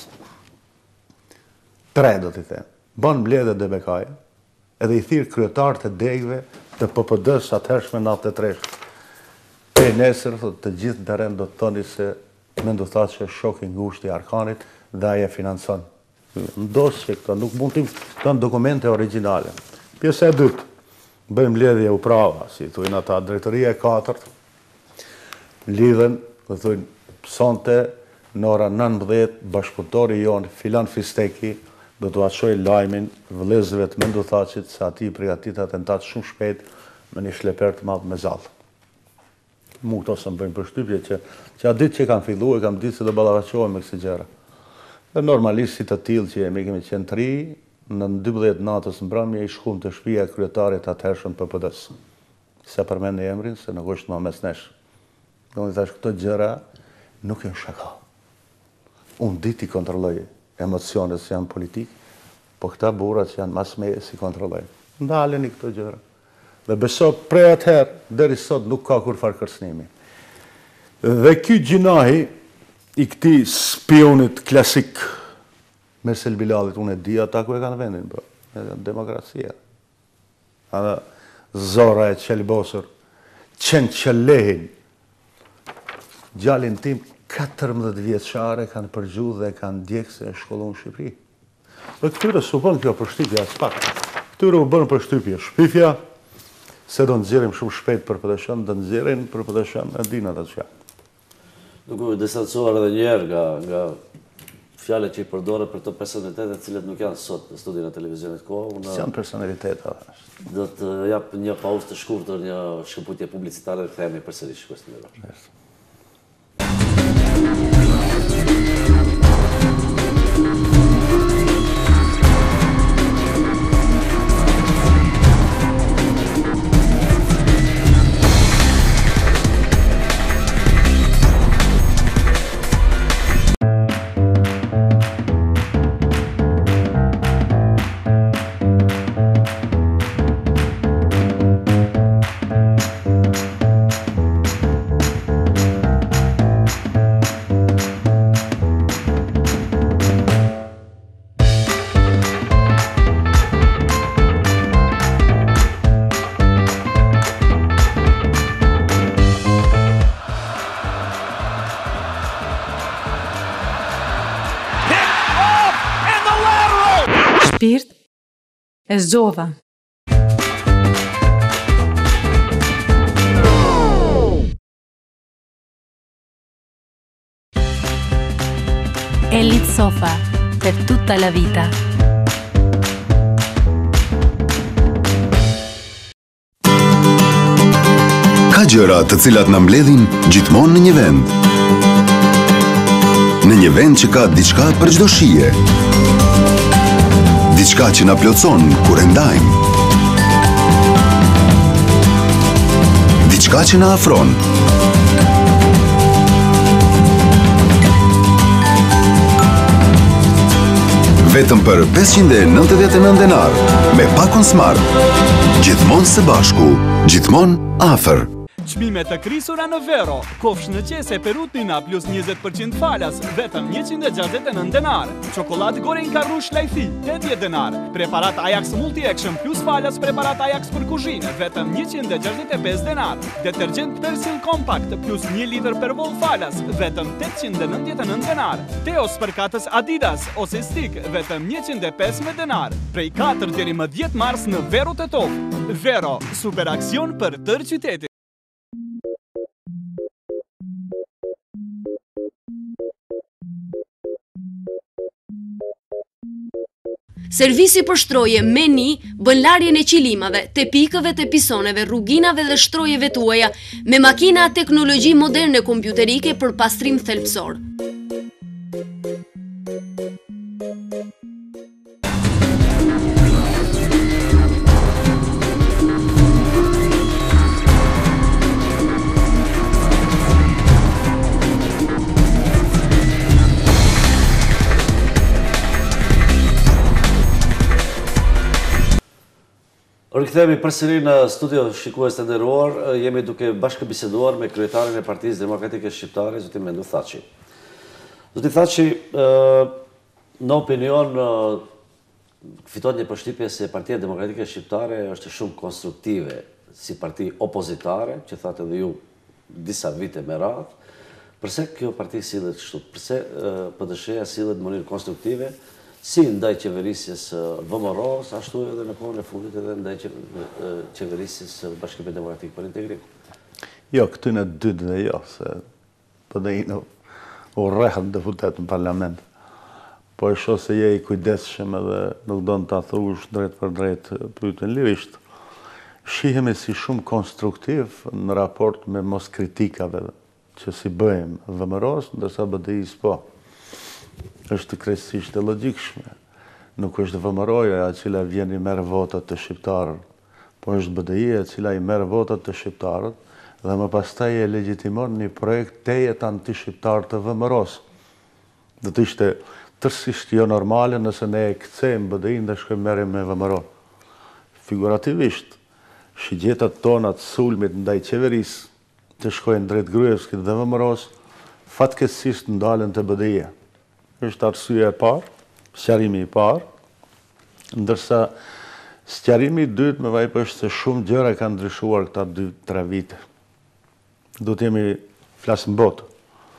3 do t'i them. Ban mbledhje DBK, edhe i thirë kryetarët e degëve të PPD-s atëhershme në 93. E nesër, të gjithë ndërën do të thoni se me ndu tha që shok i ngushtë i Arkanit dhe aje financon. Ndosë që këto nuk mund të kanë dokumente originale. Pjesa e dytë, bëjmë mbledhje uprava, si thujnë ata drejtoria e 4, lidhen, dhe thujnë, sonte, në ora 19, bashkëpunëtori jonë, Filan Fisteki, do të aqoj lajmin vëllezëve të Menduthaqit, se ati i prigatit atentat shumë shpejt me një shleper të madhë me zallë. Mu këto se më bëjmë përshtypje që a ditë që kanë fillu e kam ditë se do ballafaqohem me kësi gjëra. Dhe normalisht si të tillë që kemi qenë 3, në 12 natës mbrëmje i shkum të shtëpia e kryetarit atëhershëm PPD-s. Se përmend emrin se nuk është më mes nesh. Unë thash këto gjëra nuk janë shaka. Unë ditë i kontrolloj emocionet që janë politik, po këta burra që janë mas meje si kontrolloj. Ndaleni këto gjëra. Dhe beso prej atëherë deri sot nuk ka kur farë kërcënimi. Dhe ky gjinahi i këtij spionit klasik Mersel Bilalit, unë e di ata ku e kanë vendin, bro. Demokracia. Zora e qelbosur, qenë që lehin. Gjallin tim 14 vjeçare kanë përgju dhe kanë ndjekë se e shkollon në Shqipëri. Dhe këtyre su bën kjo përshtypja as pak. Këtyre u bën përshtypje shpifja, se do nxjerrim shumë shpejt për PD-shin, do nxjerrin për PD-shin, e dinë ata çka. Duke u distancuar edhe një herë nga fjalët që i përdore për të personalitetet cilët nuk janë sot në studion e televizionit kohë. Si janë personaliteta? Do të jap një pauzë të shkurtër, një shkëputje publicitare dhe kthehemi përsëri shkues. E zgjova. Elite Sofa, per tutta la vita. Ka gjëra të cilat na mbledhin gjithmonë në një vend. Në një vend që ka diçka për çdo shije. Diçka që na plotson kur e ndajmë. Diçka që na afron. Vetëm për 599 denar, me pakon smart. Gjithmonë së bashku, gjithmonë afër. Çmime të krisura në Vero, kofsh në qese Perutnina plus 20% falas, vetëm 169 denar. Çokoladë Gorenka Rush Lajthi, 80 denar. Preparat Ajax Multi Action plus falas preparat Ajax për kuzhinë, vetëm 165 denar. Detergjent Persil Compact plus 1 litër per vol falas, vetëm 899 denar. Teos për katës Adidas ose Stick, vetëm 115 denar. Prej 4 deri më 10 mars në Vero Tetov. Vero, super aksion për tërë qytetin. Servisi për shtroje Meni bën larjen e qilimave, te pikëve, te pisoneve, rruginave dhe shtrojeve tuaja me makina teknologji moderne kompjuterike për pastrim thelbësor. Rikthehemi përsëri në studio, shikues të nderuar, jemi duke bashkëbiseduar me kryetarin e Partisë Demokratike Shqiptare, zotin Mendu Thaçi. Zoti Thaçi, në opinion, fiton një përshtypje se Partia Demokratike Shqiptare është shumë konstruktive si parti opozitare, që thatë edhe ju disa vite me radhë. Përse kjo parti sillet kështu? Përse PDSH-ja sillet në mënyrë konstruktive? Si ndaj qeverisjes VMRO-s, ashtu edhe në kohën e fundit edhe ndaj qeverisjes Bashkimit Demokratik për Integrim? Jo, këtyne dytë dhe jo, se PD-i u rrehen deputet në parlament. Po e shoh se je i kujdesshëm edhe nuk do në të thush drejt për drejt pyetjen lirisht. Shihemi si shumë konstruktiv në raport me mos kritikave që si bëjmë VMRO-s, ndërsa BDI-s po. Është krejtësisht e logjikshme. Nuk është VMRO-ja e cila vjen i merr votat të shqiptarët, po është BDI-ja e cila i merr votat të shqiptarët dhe më pastaj e legjitimon një projekt tejet anti-shqiptar të VMRO-s. Do të ishte tërësisht jo normale nëse ne e kthejmë BDI-n dhe shkojmë merrem me VMRO. Figurativisht, shigjetat tona të sulmit ndaj qeverisë që shkojnë drejt Gruevskit dhe VMRO-s, fatkeqësisht ndalen te BDI-ja. Është arsyeja e parë, sqarimi i parë, ndërsa sqarimi i dytë me vajpë është se shumë gjëra kanë ndryshuar këta 2-3 vite. Duhet jemi flas në botë.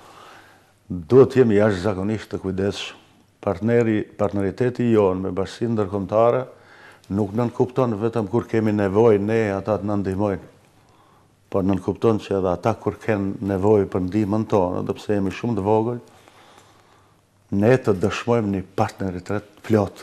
Duhet jemi jashtëzakonisht të kujdesshëm. Partneriteti jonë me Bashkinë Ndërkombëtare nuk nënkupton vetëm kur kemi nevojë ne ata të na ndihmojnë. Por nënkupton që edhe ata kur kanë nevojë për ndihmën tonë, edhe pse jemi shumë të vogël, ne të dëshmojmë një partneritet plot.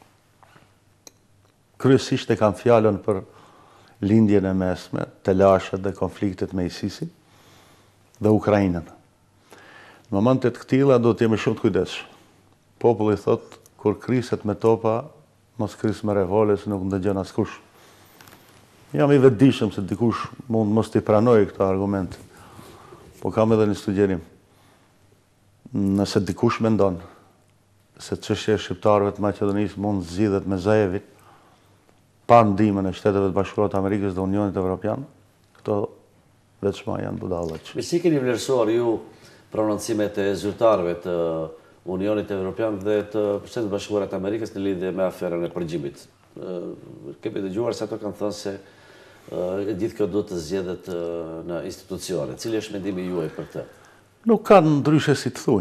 Kryesisht e kam fjalën për lindjen e mesme, telashet dhe konfliktet me ISIS-in dhe Ukrainën. Në momentet të këtilla do të jemi shumë të kujdesshëm. Populli thot, kur kriset me topa, mos kris me revole, se nuk ndëgjon askush. Jam i vetëdijshëm se dikush mund mos t'i pranoj këto argumente, po kam edhe një sugjerim. Nëse dikush mendon se çështja e shqiptarëve të Maqedonisë mund zgjidhet me Zaevin, pa ndihmën e Shteteve të Bashkuara të Amerikës dhe Unionit Evropian, këto veçma janë budallëç. Si keni vlerësuar ju prononcimet e zyrtarëve të Unionit Evropian dhe të Shtetit Bashkuara të Amerikës në lidhje me aferën e përgjimit? Kemi dëgjuar se ato kanë thënë se gjithë kjo duhet të zgjedhet në institucione. Cili është mendimi juaj për këtë? Nuk kanë ndryshe si të thuajnë.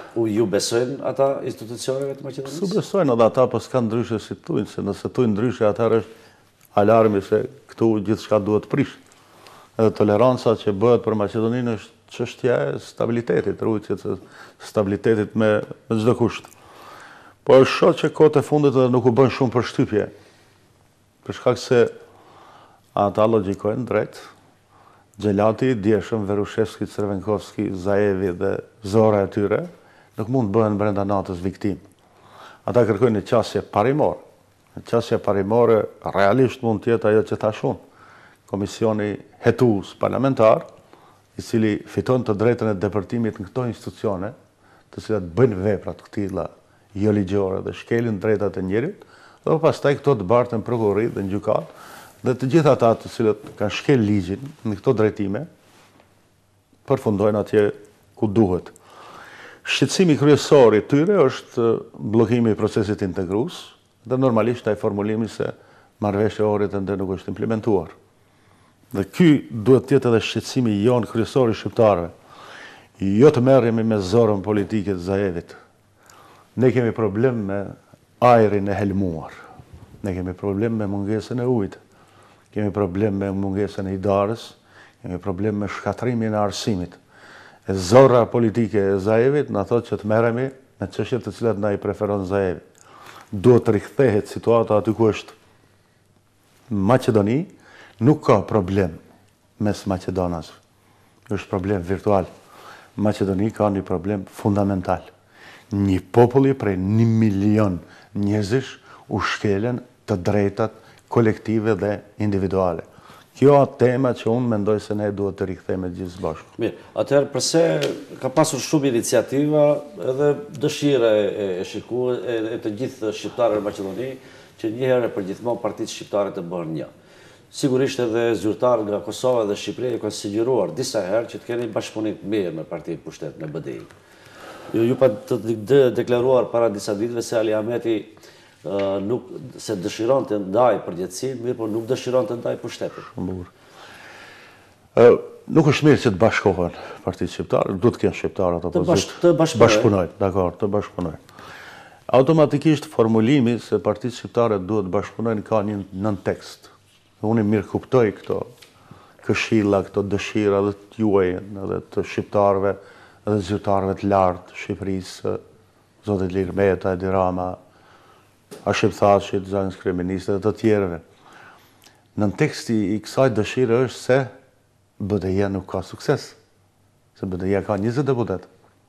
Ju besojnë ata institucioneve të Maqedonisë? Su besojnë edhe ata, pas kanë ndryshe si tujnë, se nëse tujnë ndryshe, atëherë është alarmi se këtu gjithë shka duhet prish. Edhe toleranca që bëhet për Maqedoninë është çështja e stabilitetit, rrugës së stabilitetit me çdo kusht. Po është shoh që kohët e fundit edhe nuk u bën shumë përshtypje. Për shkak se ata logjikojnë drejt. Gjelati, Djeshëm, Verushevski, Crvenkovski, Zaevi dhe zora e tyre nuk mund të bëhen brenda natës viktim. Ata kërkojnë një qasje parimore. Në qasje parimore realisht mund të jetë ajo që thash unë. Komisioni hetues parlamentar, i cili fiton të drejtën e depërtimit në këto institucione, të cilat bëjnë vepra të këtilla jo ligjore dhe shkelin drejtat e njerit, dhe pastaj këto të bartën prokurori dhe në gjykatë, dhe të gjitha ata të cilët kanë shkel ligjin në këto drejtime, përfundojnë atje ku duhet. Shqetësimi kryesor i tyre është bllokimi i procesit integrues dhe normalisht ai formulimi se marrëveshja e orit ende nuk është implementuar. Dhe ky duhet të jetë edhe shqetësimi jon kryesor i shqiptarëve. Jo të merremi me zorën politike të Zaevit. Ne kemi problem me ajrin e helmuar. Ne kemi problem me mungesën e ujit. Kemi problem me mungesën e idarës, kemi problem me shkatrimin e arsimit. E zorra politike e Zaevit na thotë që të merremi me çështjet të cilat na i preferon Zaevi. Duhet të rikthehet situata aty ku është. Maqedoni nuk ka problem mes maqedonasve. Është problem virtual. Maqedoni ka një problem fundamental. Një populli prej 1 milion njerëzish u shkelen të drejtat kolektive dhe individuale. Kjo është tema që unë mendoj se ne duhet të rikthehemi gjithë së bashku. Mirë, atëherë përse ka pasur shumë iniciativa edhe dëshire e të gjithë shqiptarëve në Maqedoni që një herë për gjithmonë partitë shqiptare të bëhen një. Sigurisht edhe zyrtarë nga Kosova dhe Shqipëria kanë sugjeruar disa herë që të keni bashkëpunim mirë me partitë pushtet, me BDI. Ju pa të deklaruar para disa ditëve se Ali Ahmeti nuk se dëshiron të ndaj përgjithësinë, mirë, por nuk dëshiron të ndaj pushtetin. Nuk është mirë që të bashkohen partitë shqiptare, duhet të kenë shqiptarë ato të bashkëpunojnë, dakor, të bashkëpunojnë. Automatikisht formulimi se partitë shqiptare duhet të bashkëpunojnë ka një nën tekst. Unë mirë kuptoj këto këshilla, këto dëshira dhe të juaja, edhe të shqiptarëve, edhe zyrtarëve të lartë të Shqipërisë, Zotit Ilir Meta, Edi Rama, Aship Thashit, Zagës Kryeministë dhe të tjerëve. Në teksti i kësaj dëshire është se BDI-ja nuk ka sukses, se BDI-ja ka 20 deputet.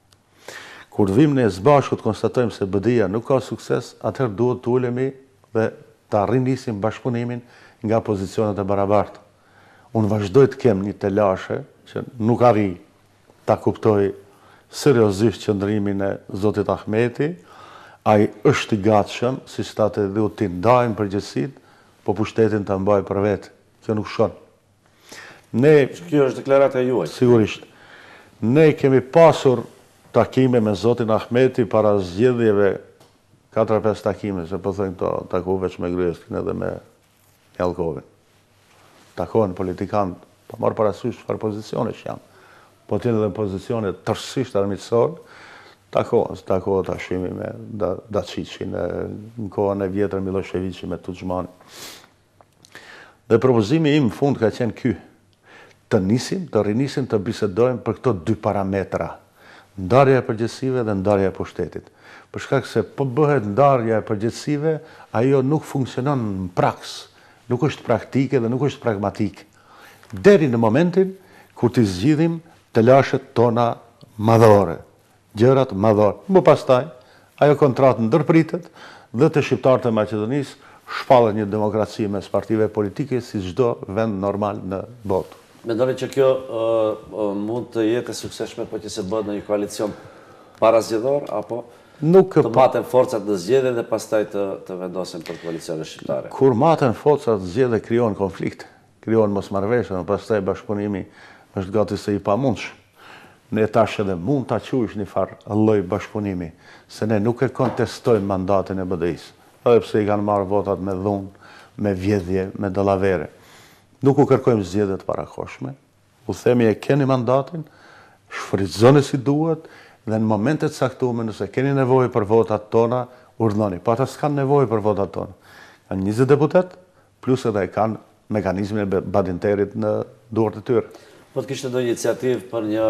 Kur vim ne së bashku të konstatojmë se BDI-ja nuk ka sukses, atëherë duhet të ulemi dhe të arrinisim bashkëpunimin nga pozicionet e barabartë. Unë vazhdoj të kem një telashe që nuk arri ta kuptoj seriozisht qëndrimin e Zotit Ahmeti. Ai është i gatshëm, si shtatë dhe të ndajmë përgjithësitë, po pushtetin të mbaj për vetë. Kjo nuk shon. Kjo është deklarata juaj. Sigurisht. Ne kemi pasur takime me Zotin Ahmeti para zgjedhjeve, 4-5 takime, se po thënë këto taku veç me Gryeskin edhe me Jalkovin. Takohen politikanë, po marrë parasysh çfarë pozicionesh janë. Po të jenë edhe pozicione tërësisht armiqësore, takohet Hashimi me Dačićin, në kohën e vjetër Miloševići me Tudjmanin. Dhe propozimi im në fund ka qenë ky. Të rinisim të bisedojmë për këto dy parametra. Ndarja e përgjegjësive dhe ndarja e pushtetit. Për shkak se po bëhet ndarja e përgjegjësive, ajo nuk funksionon në praks, nuk është praktike dhe nuk është pragmatike. Deri në momentin kur të zgjidhim të lashet tona madhore. Gjërat madhore. Më pastaj, ajo kontratë ndërpritet dhe të shqiptarët e Maqedonisë shpallet një demokraci mes partive politike si çdo vend normal në botë. Mendoni që kjo mund të jetë e suksesshme po që se bëhet në një koalicion parazgjedhor apo të maten forcat në zgjedhje dhe pastaj të vendosen për koalicione shqiptare? Kur maten forcat në zgjedhje krijohen konflikte, krijohen mosmarrëveshje, pastaj bashkëpunimi është gati se i pamundshëm. Ne tash edhe mund ta quajsh një farë lloj bashkëpunimi, se ne nuk e kontestojmë mandatin e BDI-s, edhe pse i kanë marrë votat me dhunë, me vjedhje, me dallavere. Nuk u kërkojmë zgjedhje të parakohshme, u themi e keni mandatin, shfrytëzoni si duhet, dhe në momentet saktume nëse keni nevojë për votat tona, urdhënoni. Po ata s'kan nevojë për votat tona. Kanë 20 deputet, plus edhe kanë mekanizmin e badinterit në duart e tyre. Po të kishte ndonjë iniciativë për një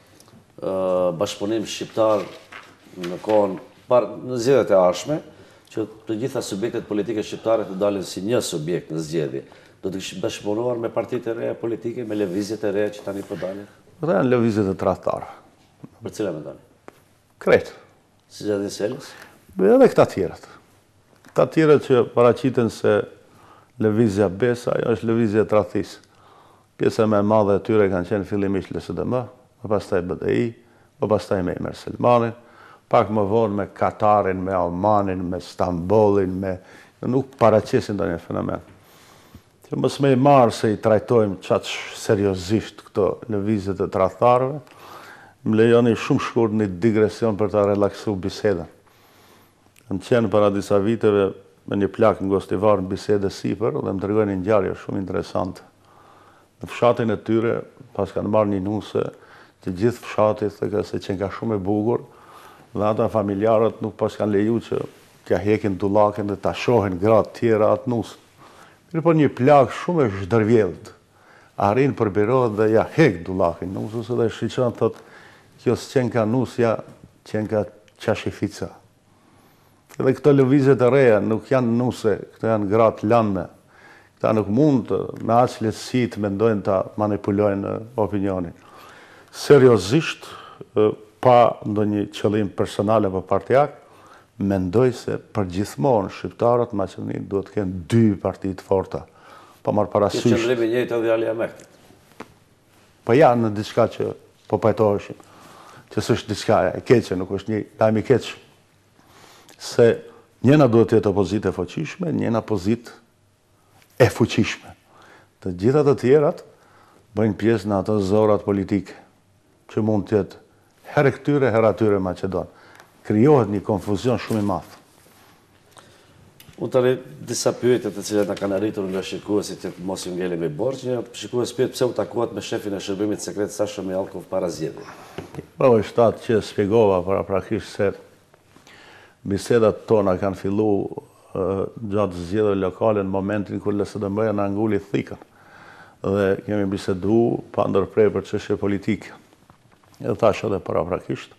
bashkëpunim shqiptar në kohën në zgjedhjet e ardhshme, që të gjitha subjektet politike shqiptare të dalin si një subjekt në zgjedhje. Do të kishte bashkëpunuar me partitë e reja politike, me lëvizjet e reja që tani po dalin? Dhe janë lëvizjet e tradhtare. Për cila mendoni? Kretë. Si Gjadin Selës? Edhe këta tjerët. Këta tjerët që paraqiten se lëvizja Besa, ajo është lëvizja e tradhtisë. Pjesa më e madhe e tyre kanë qenë fillimisht LSDM, më pastaj BDI, më pastaj me Imer Selmanin, pak më vonë me Katarin, me Omanin, me Stambollin, nuk paraqesin ndonjë fenomen. Që mos më i marrë se i trajtojmë çaq seriozisht këto lëvizjet e tradhtarëve, më lejoni shumë shkurt një digresion për ta relaksuar bisedën. Kam qenë para disa viteve me një plak në Gostivar në bisede sipër dhe më tregojnë një ngjarje shumë interesante. Në fshatin e tyre, pas kanë marrë një nuse, që gjithë fshati thënë se që nga shumë e bukur, dhe ata familjarët nuk pas kanë leju që t'ja hekin dullaken dhe ta shohin gratë tjera atë nusën. Mirë po një plak shumë e zhdërvjellt, arrin për biro dhe ja hek dullaken nusës dhe shiqon thotë, kjo s'qen ka nusja, qen ka qashifica. Edhe këto lëvizjet e reja nuk janë nuse, këto janë gratë lanme. Këta nuk mund me aq lehtësi të mendojnë ta manipulojnë opinionin. Seriozisht, pa ndonjë qëllim personal apo partijak, mendoj se përgjithmonë shqiptarët Maqedoni duhet të kenë 2 parti të forta. Pa marrë parasysh. Kjo qëndrimi i njëjtë edhe Alia Mehtit. Po janë në diçka që po pajtoheshin. Që s'është diçka e keqe, nuk është një lajm i keq. Se njëna duhet të jetë opozitë e fuqishme, njëna pozitë e fuqishme. Të gjitha të tjerat bëjnë pjesë në ato zorat politike, që mund të jetë herë këtyre, herë atyre Maqedon. Krijohet një konfuzion shumë i madh. Unë tani disa pyetje të cilat na kanë arritur nga shikuesit që mos ju ngelemi borxh, një shikues pyet pse u takuat me shefin e shërbimit sekret Sasha Mjalkov para zgjedhjeve. Po është atë që shpjegova paraprakisht se bisedat tona kanë filluar gjatë zgjedhjeve lokale në momentin kur LSDM-ja na nguli thikën. Dhe kemi bisedu pa ndërprerje për çështje politike. Edhe thash edhe paraprakisht.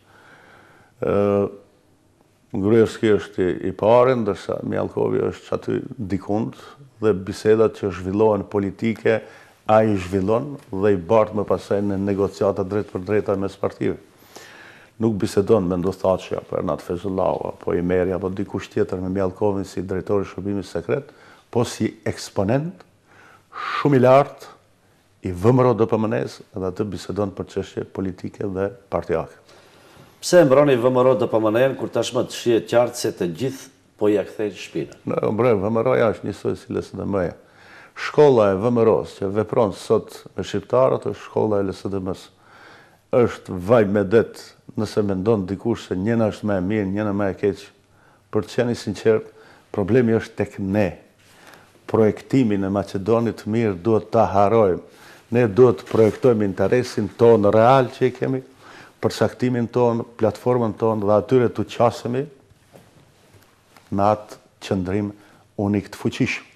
Gruevski është i pari, ndërsa Mjalkovi është aty dikund dhe bisedat që zhvillohen politike, ai zhvillon dhe i bart më pasaj në negociata drejt për drejta mes partive. Nuk bisedon me Ndothaçi apo Ernat Fezullau apo Imeri apo dikush tjetër me Mjalkovin si drejtori i shërbimit sekret, po si eksponent shumë i lartë i VMRO DPMN-s dhe atë bisedon për çështje politike dhe partijake. Pse e mbroni VMRO DPMN-n kur tashmë të shihet qartë se të gjithë po ja kthejnë shpinën? VMRO-ja është njësoj si LSDM-ja. Shkolla e VMRO-s që vepron sot me shqiptarët është shkolla e LSDM-s. Është vaj me det nëse mendon dikush se njëna është më e mirë, njëna më e keq. Për të qenë i sinqert, problemi është tek ne. Projektimin e Maqedonit mirë duhet ta harrojmë. Ne duhet të projektojmë interesin tonë real që i kemi, përcaktimin tonë, platformën tonë dhe atyre të qasemi me atë qëndrim unik të fuqishëm.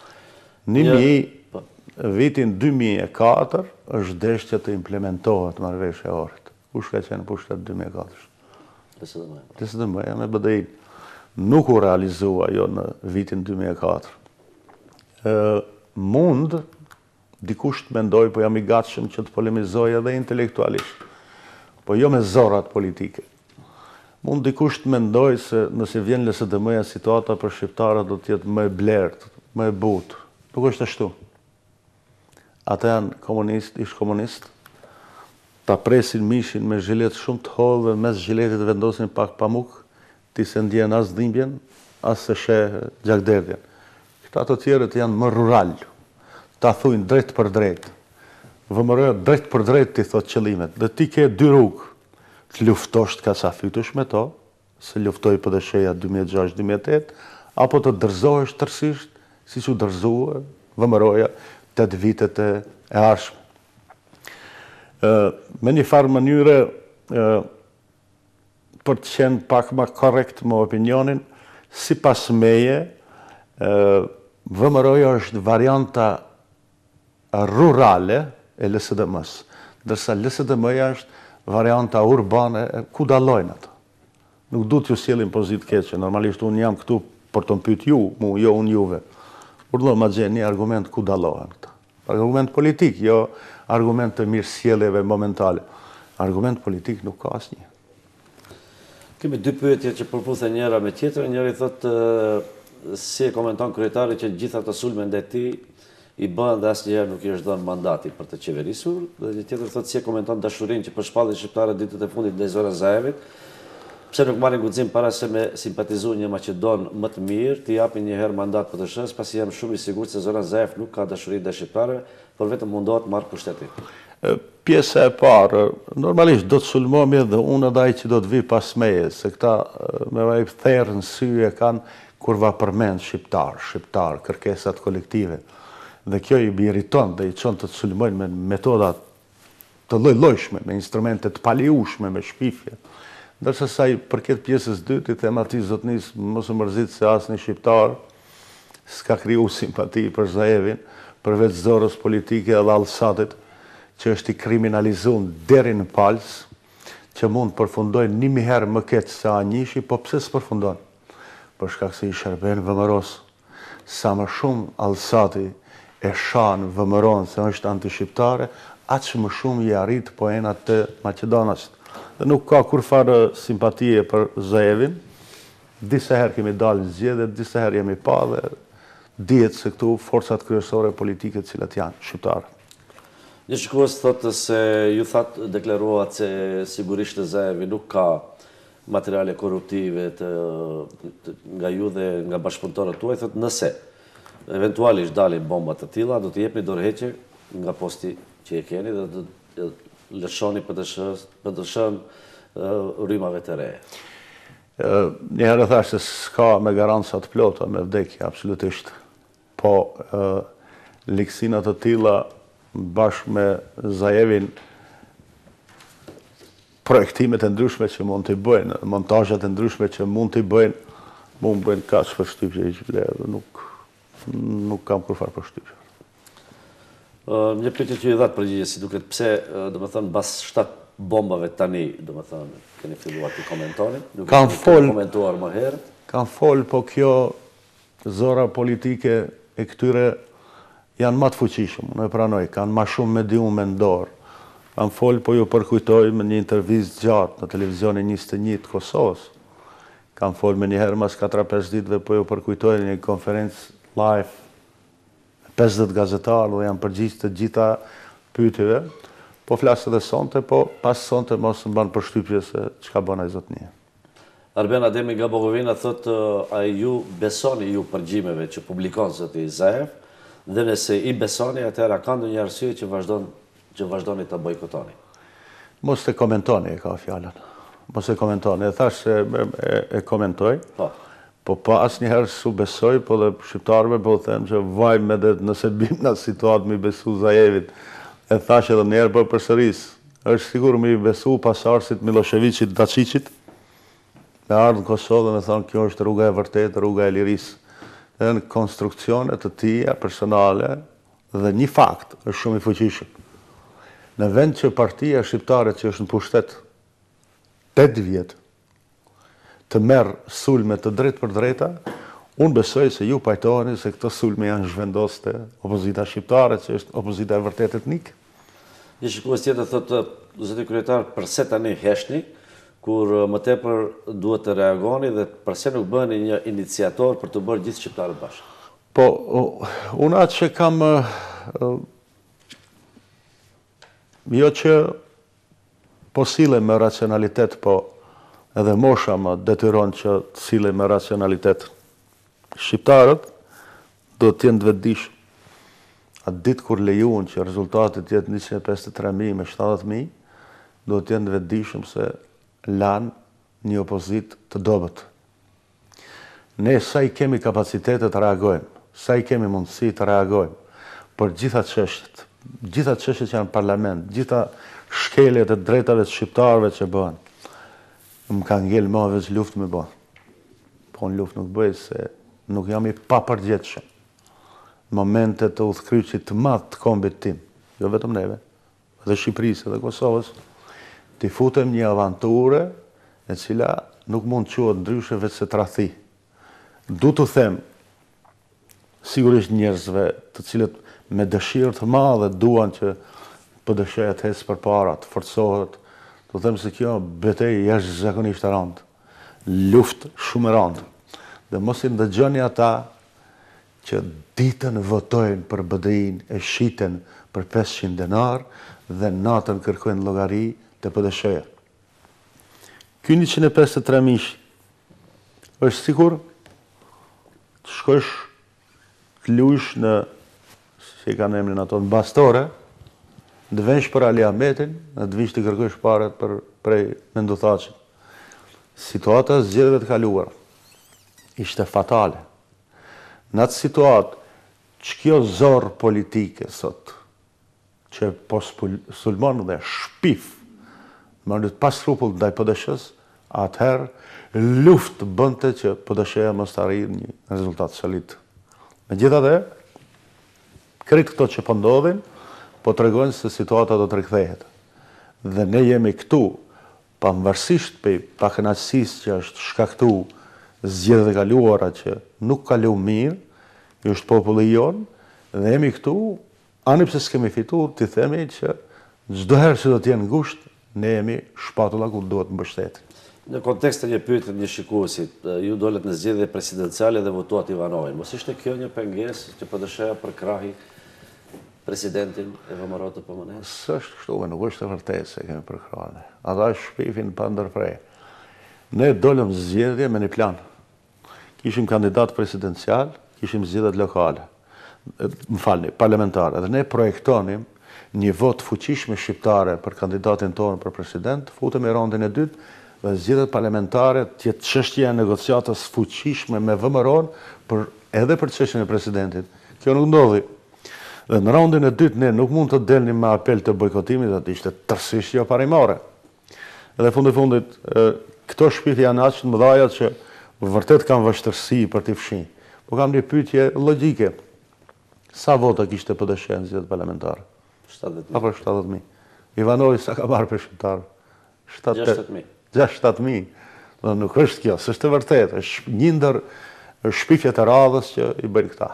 Vitin 2004 është deshtja të implementohet marrëveshja e Ohrit. Kush ka qenë pushtet 2004? LSDM-ja me BDI. Nuk u realizua ajo në vitin 2004. Mund dikush të mendoj, po jam i gatshëm që të polemizoj edhe intelektualisht, po jo me zorrat politike. Mund dikush të mendoj se nëse vjen LSDM-ja situata për shqiptarët do të jetë më e blertë, më e butë. Nuk është ashtu. Ata janë komunist, ish komunist, ta presin mishin me zhilet shumë të hollë dhe mes zhiletit vendosin pak pamuk, ti se ndjen as dhimbjen, as se sheh gjakderdhjen. Këta të tjerët janë më rural, ta thujnë drejt për drejt. VMRO drejt për drejt ti thot qëllimet, dhe ti ke 2 rrugë, të luftosh të kasafytush me to, se luftoj PDSH-ja 2006-2008, apo të dërzohesh tërësisht, si që dërzua VMRO-ja 8 vitet e ardhshme. Me një farë mënyre, për të qenë pak më korrekt më opinionin, sipas meje, VMRO-ja është varianta rurale e LSDM-s, ndërsa LSDM-ja është varianta urbane ku dallojnë ata. Nuk du t'ju sjellin pozitë keqe, normalisht unë jam këtu për të mpyet ju, jo unë juve. Urdhë ma gjenë një argument ku dallohen këta. Argument politik, jo argument të mirësjelljeve momentale. Argument politik nuk ka asnjë. Kemi dy pyetje që përputhen njëra me tjetrën. Njëri thotë si e komenton kryetari që gjitha të sulme ndaj tij i bën dhe asnjëherë nuk i është dhënë mandati për të qeverisur. Dhe një tjetër thotë si e komenton dashurinë që përshpallin shqiptarët ditët e fundit ndaj Zoran Zaevit. Pse nuk marrin guxim para se me simpatizuar një Maqedon më të mirë, t'i japin një herë mandat PDSH-s, pasi jam shumë i sigurt se Zoran Zaev nuk ka dashuri ndaj shqiptarëve, por vetëm mundohet të marrë pushtetin. Pjesa e parë, normalisht do të sulmohemi edhe unë edhe ai që do të vi pas meje, se këta me vaj therrë në sy e kanë kur va përmend shqiptar, kërkesat kolektive. Dhe kjo i irriton dhe i çon të sulmojnë me metoda të lloj-llojshme, me instrumente të paliushme, me shpifje. Ndërsa sa i përket pjesës dytë, i them atij zotnis, mos e mërzit se asnjë shqiptar s'ka kriju simpati për Zaevin, përveç zorës politike dhe Allsatit, që është i kriminalizuar deri në palës, që mund të përfundojë 1000 herë më keq se Anishi, po pse s'përfundon? Për shkak se i shërben VMRO-s. Sa më shumë Allsati e shan VMRO-n se është antishqiptare, aq më shumë i arrit poenat të Maqedonas. Dhe nuk ka kur farë simpatie për Zaevin. Disa herë kemi dalë në zgjedhje, disa herë jemi pa dhe dihet se këtu forcat kryesore politike të cilat janë shqiptare. Një shikues thotë se ju deklaruat se sigurisht Zaevi nuk ka materiale korruptive nga ju dhe nga bashkëpunëtorët tuaj, thotë nëse eventualisht dalin bomba të tilla, do të jepni dorëheqje nga posti që e keni dhe do të lëshoni PDSH-n rrymave të reja. Njëherë thash se s'ka me garancat plota me vdekje, absolutisht. Po liksinat të tilla bashkë me Zaevin, projektimet e ndryshme që mund t'i bëjnë, montazhet e ndryshme që mund t'i bëjnë, mund bëjnë kaq përshtypje që vlerë, nuk kam kurfar përshtypje. Një pyetje që i dhat përgjigje si duket pse, domethënë mbas 7 bombave tani, domethënë keni filluar të komentoni, nuk e keni komentuar më herët. Kam fol, po kjo zora politike e këtyre janë më të fuqishëm, unë e pranoj, kanë më shumë mediume në dorë. Kam fol, po ju përkujtoj me një intervistë gjatë në televizionin 21 të Kosovës. Kam fol me një herë mas 4-5 ditëve, po ju përkujtoj një konferencë live 50 gazetarë dhe janë përgjigj të gjitha pyetjeve, po flasë edhe sonte, po pas sonte mos më banë përshtypje se çka bën ai zotnia. Arben Ademi nga Bogovina thotë a ju besoni ju përgjimeve që publikon zoti Zaev, dhe nëse i besoni, atëherë ka ndonjë arsye që vazhdoni ta bojkotoni? Mos e komentoni e ka fjalën. Mos e komentoni. E thash se e komentoj. Po asnjëherë s'u besoj, po dhe shqiptarëve po them që vaj me det nëse bim në situatë mi besu Zaevit. E thash edhe njerë për përsëris. Është sigur mi besu pasarësit Miloševićit Dačićit, me ardhë në Kosovë dhe me thonë kjo është rruga e vërtetë, rruga e lirisë. Dhe në konstruksionet të tia personale dhe një fakt është shumë i fuqishëm. Në vend që partia shqiptare që është në pushtet 8 vjetë, të merë sulme të drejt për drejta, unë besoj se ju pajtoheni se këto sulme janë zhvendos të opozita shqiptare, që është opozita e vërtet etnik. Një shikues tjetër thotë, zoti kryetar, përse tani heshni, kur më tepër duhet të reagoni dhe përse nuk bëni një iniciator për të bërë gjithë shqiptarët bashkë? Po, unë atë që kam, jo që po sile me racionalitet, po edhe mosha më detyron që të sile me racionalitet. Shqiptarët do t'jenë të vetëdijshëm. Atë ditë kur lejuan që rezultatet jetë 153.000 me 70.000, do t'jenë të vetëdijshëm se lanë një opozit të dobët. Ne sa i kemi kapacitetet të reagojmë, sa i kemi mundësi të reagojmë për gjitha çështjet që janë në parlament, gjitha shkeljet e drejtave të shqiptarëve që bëhen. më ka ngellë ma veç luft me ba. Po në luft nuk bëj se nuk jam i papërgjetshëm. Në momentet të udhkryqit të madh të kombit tim, jo vetëm neve, dhe Shqipërisë dhe Kosovës, t'i futem një avanture e cila nuk mund të quhet ndryshe veç se tradhti. Du të them, sigurisht njerëzve të cilët me dëshirë të madhe duan që PD-ja të ecë përpara, të forcohet, të them se kjo betejë jashtëzakonisht e rëndë, luftë shumë e rëndë. Dhe mos i ndëgjoni ata që ditën votojnë për BDI-n e shiten për 500 denar dhe natën kërkojnë llogari të PD-ja. Ky 153 mish është sikur të shkosh të lujsh në, si kanë emrin ato, në bastore, të vensh për Ali Ahmetin, dhe të vish të kërkosh paret prej Menduthaqit. Situata zgjedhjeve të kaluara ishte fatale. Në atë situatë, që kjo zorë politike sot, që po sulmon dhe shpif, më në të pas shrupull ndaj PD-s, atëherë luft bënte që PD-ja mos të arrijë një rezultat solit. Megjithatë, krejt këto që po ndodhin, po tregojnë se situata do të rikthehet. Dhe ne jemi këtu, pavarësisht prej pakënaqësisë që është shkaktuar zgjedhjet e kaluara që nuk kalu mirë, është populli jon, dhe jemi këtu, ani pse s'kemi fituar, t'i themi që çdo herë që do të jenë ngushtë, ne jemi shpatulla ku duhet mbështetet. Në kontekst të një pyetje një shikuesit, ju dolet në zgjedhje presidenciale dhe votuat Ivanovi. Mos ishte kjo një pengesë që PD-ja përkrahi presidentin Evo Morata të PMN-s? S'është kështu, nuk është e vërtetë se kemi përkrahur. Ata shpifin pa ndërprer. Ne dolëm zgjedhje me një plan. Kishim kandidat presidencial, kishim zgjedhjet lokale. Më falni, parlamentare. Dhe ne projektonim një vot fuqishme shqiptare për kandidatin tonë për president, futëm e rondin e dytë dhe zgjedhjet parlamentare të jetë çështja e negociatës fuqishme me VMRO-n edhe për çështjen e presidentit. Kjo nuk ndodhi. Dhe në raundin e dytë ne nuk mund të delnim me apel të bojkotimit, atë ishte tërësisht jo parimore. Edhe fundit, këto shpifje janë aq të mëdha që vërtet kanë vështirësi për t'i fshinj. Po kam një pyetje logjike. Sa vota kishte PD-ja në zgjedhjet parlamentare? 70.000. Apo 70.000. Ivanovi sa ka marrë për shqiptar? 67.000. 67.000. Dhe nuk është kjo, s'është e vërtetë, është një ndër shpifjet e radhës që i bëjnë këta.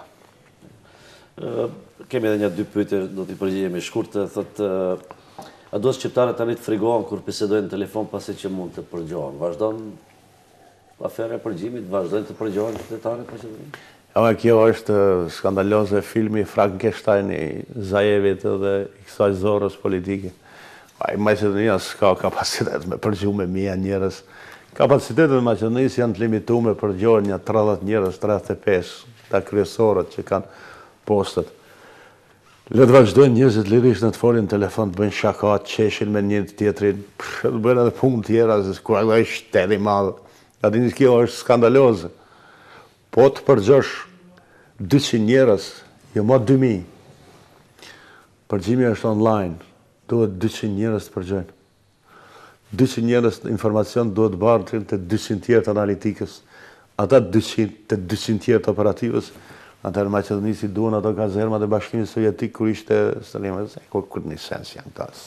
Kemi edhe një dy pyetje, do t'i përgjigjemi shkurt, thotë, a duhet shqiptarët tani të frigohen kur bisedojnë në telefon pasi që mund të përgjohen? Vazhdon afera e përgjimit, vazhdojnë të përgjohen qytetarët për qëllim? Ama kjo është skandaloze filmi Frankenstein i Zajevit dhe i kësaj zorës politike. Maqedonia s'ka kapacitet me përgjuar me mia njerëz. Kapacitetet e Maqedonisë janë të limituar me përgjohen një 30 njerëz, 35, ta kryesorët që kanë postet. Le të vazhdojnë njerëzit lirisht në të folin në telefon, të bëjnë shaka, të qeshin me një tjetrin, të bëjnë edhe punë tjera, kur ajo është shteti i madh. A dini kjo është skandaloze. Po të përgjosh 200 njerëz, jo më 2000. Përgjimi është online, duhet 200 njerëz të përgjojnë. 200 njerëz të informacion duhet bartrin të 200 tjerë të analitikës. Ata 200 të 200 tjerë të operativës, atër Maqedonisi duhen ato kazermat e Bashkimit Sovjetik kur ishte Stalin, kur një sens janë tas.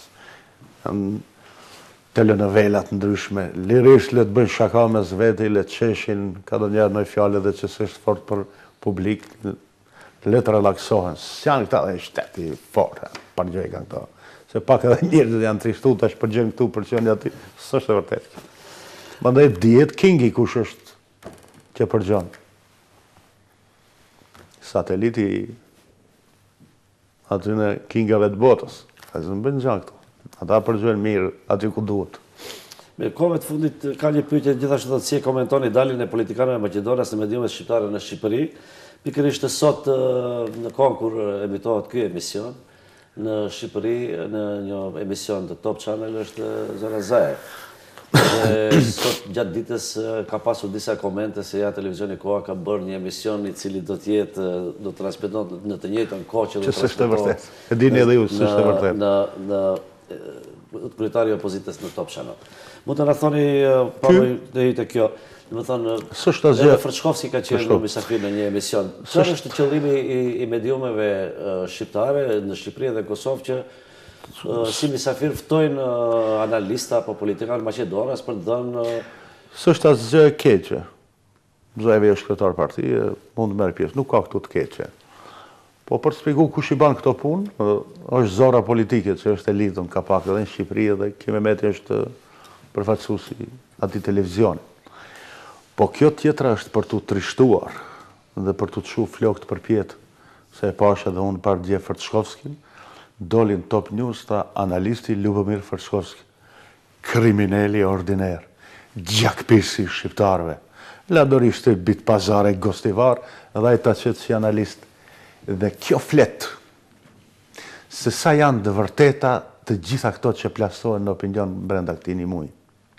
Telenovelat ndryshme, lirisht le të bëjnë shaka mes veti, le të qeshin, ka do njerë në fjallë dhe që s'është fort për publik, le të relaksohen. S'janë këta dhe shteti fort, përgjoj kanë këto. Se pak edhe njerëzit janë trishtu, tash përgjojnë këtu, përgjojnë aty, s'është e vërtet. Mandaj dihet Kingi kush është që përgjojnë. Sateliti aty në Kingave të botës, ka zë në bënë gjanë këtu. Ata përgjojnë mirë aty ku duhet. Me kohëve të fundit ka një pyetje gjithashtu të si e komentoni daljen e politikanëve maqedonas në mediumet shqiptare në Shqipëri, pikërisht sot në kohën kur emitohet ky emision në Shqipëri në një emision të Top Channel është Zona Zae. Dhe sot gjatë ditës ka pasur disa komente se ja televizioni Koha ka bërë një emision i cili do të transmeton në të njëjtën kohë që do të s'është e vërtetë. E dini edhe ju s'është e vërtetë. kryetari i opozitës në Top Channel. Mund të na thoni pamoj të kjo, do të thonë, edhe Frçkovski ka qenë mysafir në një emision. Çfarë është qëllimi i mediumeve shqiptare në Shqipëri dhe Kosovë që si mysafir ftojnë analista apo politikanë maqedonas për të dhënë... S'është asgjë e keqe. Zoevi është kryetar partie, mund të merr pjesë, nuk ka këtu të keqe. Po për të shpjeguar kush i bën këto punë, është zora politike që është e lidhur ka pak edhe në Shqipëri dhe Kim Mehmeti është përfaqësuesi atij televizioni. Po kjo tjetra është për t'u trishtuar dhe për t'u çu flokët përpjet, se e pasha dhe unë par dje Frçkovskin, dolin Top News ta analisti Lubomir Frçkovski, kriminali ordiner, gjakpisi shqiptarëve, ladoristi bit pazare gostivar dhe ai ta qet si analist. Dhe kjo flet se sa janë të vërteta të gjitha këto që plasohen në opinion brenda këtij muji.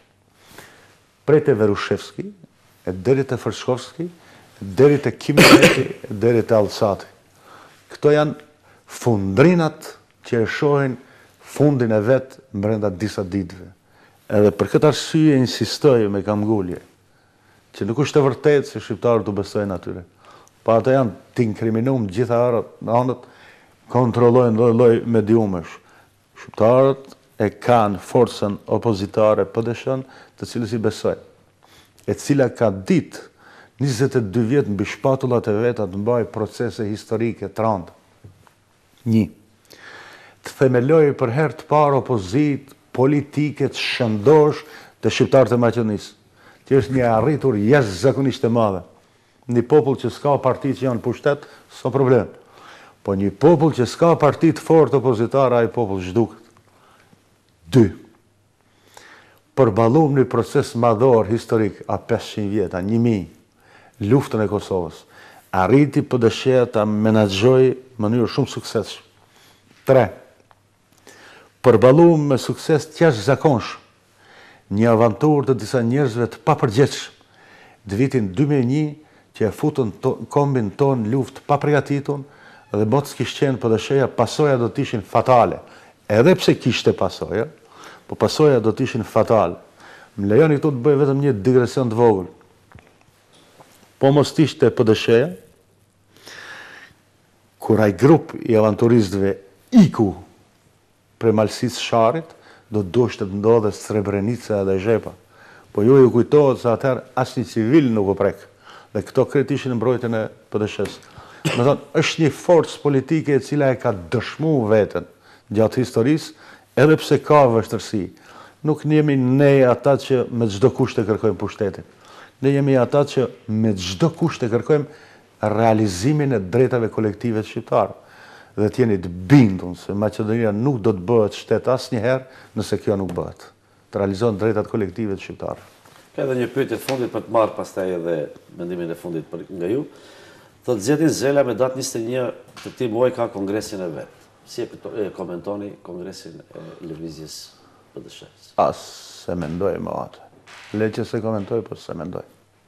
Prej te Verushevski, e deri te Frçkovski, deri te Kim Mehmeti, deri te Allsati. Këto janë fundrinat që e shohin fundin e vet brenda disa ditëve. Edhe për këtë arsye insistoj me kamgullje, që nuk është e vërtetë se shqiptarët u besojnë atyre. Pa ata janë të inkriminum gjitha anët, kontrollojnë lloj mediumesh. Shqiptarët e kanë forcën opozitare PD-shën, të cilës i besojnë, e cila ka ditë 22 vjet mbi shpatullat e veta të mbaj procese historike të rënda. 1. Të themelojë për herë të parë opozit politike të shëndosh të shqiptarët e Maqedonisë. Që është një arritur jashtëzakonisht e madhe. Një popull që s'ka parti që janë pushtet, s'ka problem. Po një popull që s'ka parti të fortë opozitare, ai popull zhduket. 2. Përballum një proces madhor historik a 500 vjeta, 1000, luftën e Kosovës, arriti PD-shja ta menaxhojë në mënyrë shumë suksesshme. 3. Përballum me sukses të jashtëzakonshëm një avanturë të disa njerëzve të papërgjegjshëm në vitin 2001 që e futën kombin ton luftë pa përgatitur dhe mos kishte qenë PD-shja, pasojat do të ishin fatale. Edhe pse kishte pasoja, po pasojat do të ishin fatale. Më lejoni këtu të bëj vetëm një digresion të vogël. Po mos ishte PD-shja, kur ai grup i avanturistëve iku për malësisë sharit, do të doshte të ndodhe Srebrenica dhe Zhepa. Po ju kujtohet se atëherë asnjë civil nuk u prek. Dhe këto krejt ishin në mbrojtjen e PD-shës. Do të thonë, është një forcë politike e cila e ka dëshmuar veten gjatë historisë, edhe pse ka vështirësi. Nuk jemi ne ata që me çdo kusht e kërkojmë pushtetin. Ne jemi ata që me çdo kusht e kërkojmë realizimin e drejtave kolektive të shqiptarëve. Dhe t'jeni të bindur se Maqedonia nuk do të bëhet shtet asnjëherë nëse kjo nuk bëhet. Të realizohen drejtat kolektive të shqiptarëve. Ka edhe një pyetje fundit për të marrë pastaj edhe mendimin e fundit nga ju. Thotë Zjetin Zela me datë 21 të këtij muaji ka kongresin e vet. Si e komentoni kongresin e lëvizjes PD-shës? As se mendoj më atë. Le që se komentoj, po se mendoj.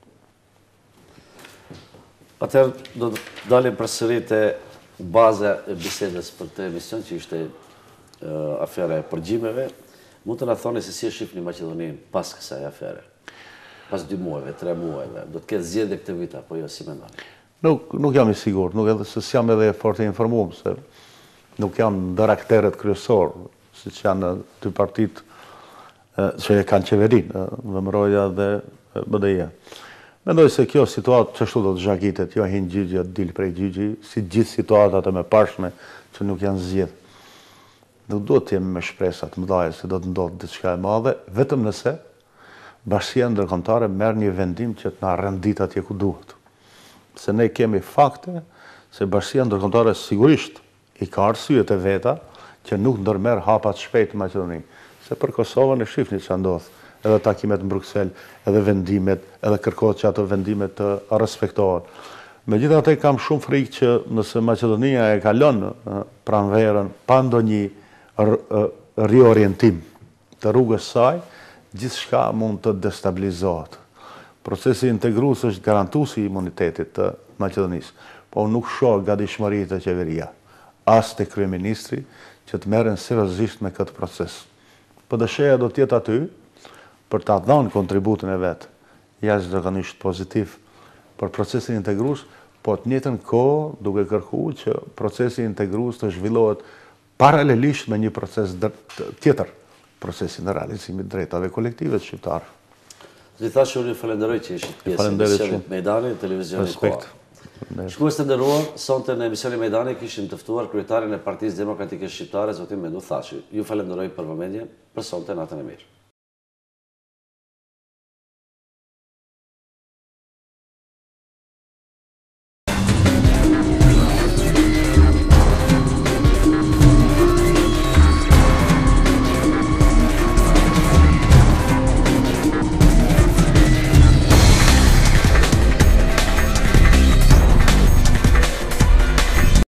Atëherë do të dalim përsëri te baza e bisedës për të emision që ishte afera e përgjimeve. Mund të na thoni se si e shihni Maqedoninë pas kësaj afere? Pas 2 muajve, 3 muajve, do të ketë zgjedhje këtë vit apo jo, si mendoni? Nuk jam i sigurt, nuk edhe se jam edhe fort i informuar se nuk jam ndër akteret kryesor, siç janë dy partitë që e kanë qeverinë, VMRO-ja dhe BDI-ja. Mendoj se kjo situatë çështu do të zhagitet, jo hin gjyqja të dil prej gjyqi, si gjithë situatat e mëparshme që nuk janë zgjedh. Nuk do të jemi me shpresa të mëdha se do të ndodhë diçka e madhe, vetëm nëse Bashkia Ndërkombëtare merr një vendim që të na rendit atje ku duhet. Se ne kemi fakte se Bashkia Ndërkombëtare sigurisht i ka arsyet e veta që nuk ndërmerr hapa të shpejt në Maqedoni. Se për Kosovën e shihni ç'a ndodh. Edhe takimet në Bruksel, edhe vendimet, edhe kërkohet që ato vendimet të respektohen. Megjithatë kam shumë frikë që nëse Maqedonia e kalon pranverën pa ndonjë riorientim të rrugës saj, gjithçka mund të destabilizohet. Procesi integrues është garantuesi i imunitetit të Maqedonisë, po nuk shoh gatishmëri të qeveria, as të kryeministri që të merren seriozisht me këtë proces. PDSH-ja do tjetë aty për ta dhënë kontributin e vetë, jashtëzakonisht pozitiv për procesin integrues, po të njëjtën kohë duke kërkuar që procesi integrues të zhvillohet paralelisht me një proces tjetër, procesin e realizimit drejtave kolektive të shqiptarëve. Zoti Thaçi, unë ju falenderoj që ishit pjesë e emisionit Mejdani, televizionit Koha. Shikues të nderuar, sonte në emisionin Mejdani kishim të ftuar kryetarin e Partisë Demokratike Shqiptare, zotin Mendu Thaçi. Ju falenderoj për vëmendjen, për sonte, natën e mirë.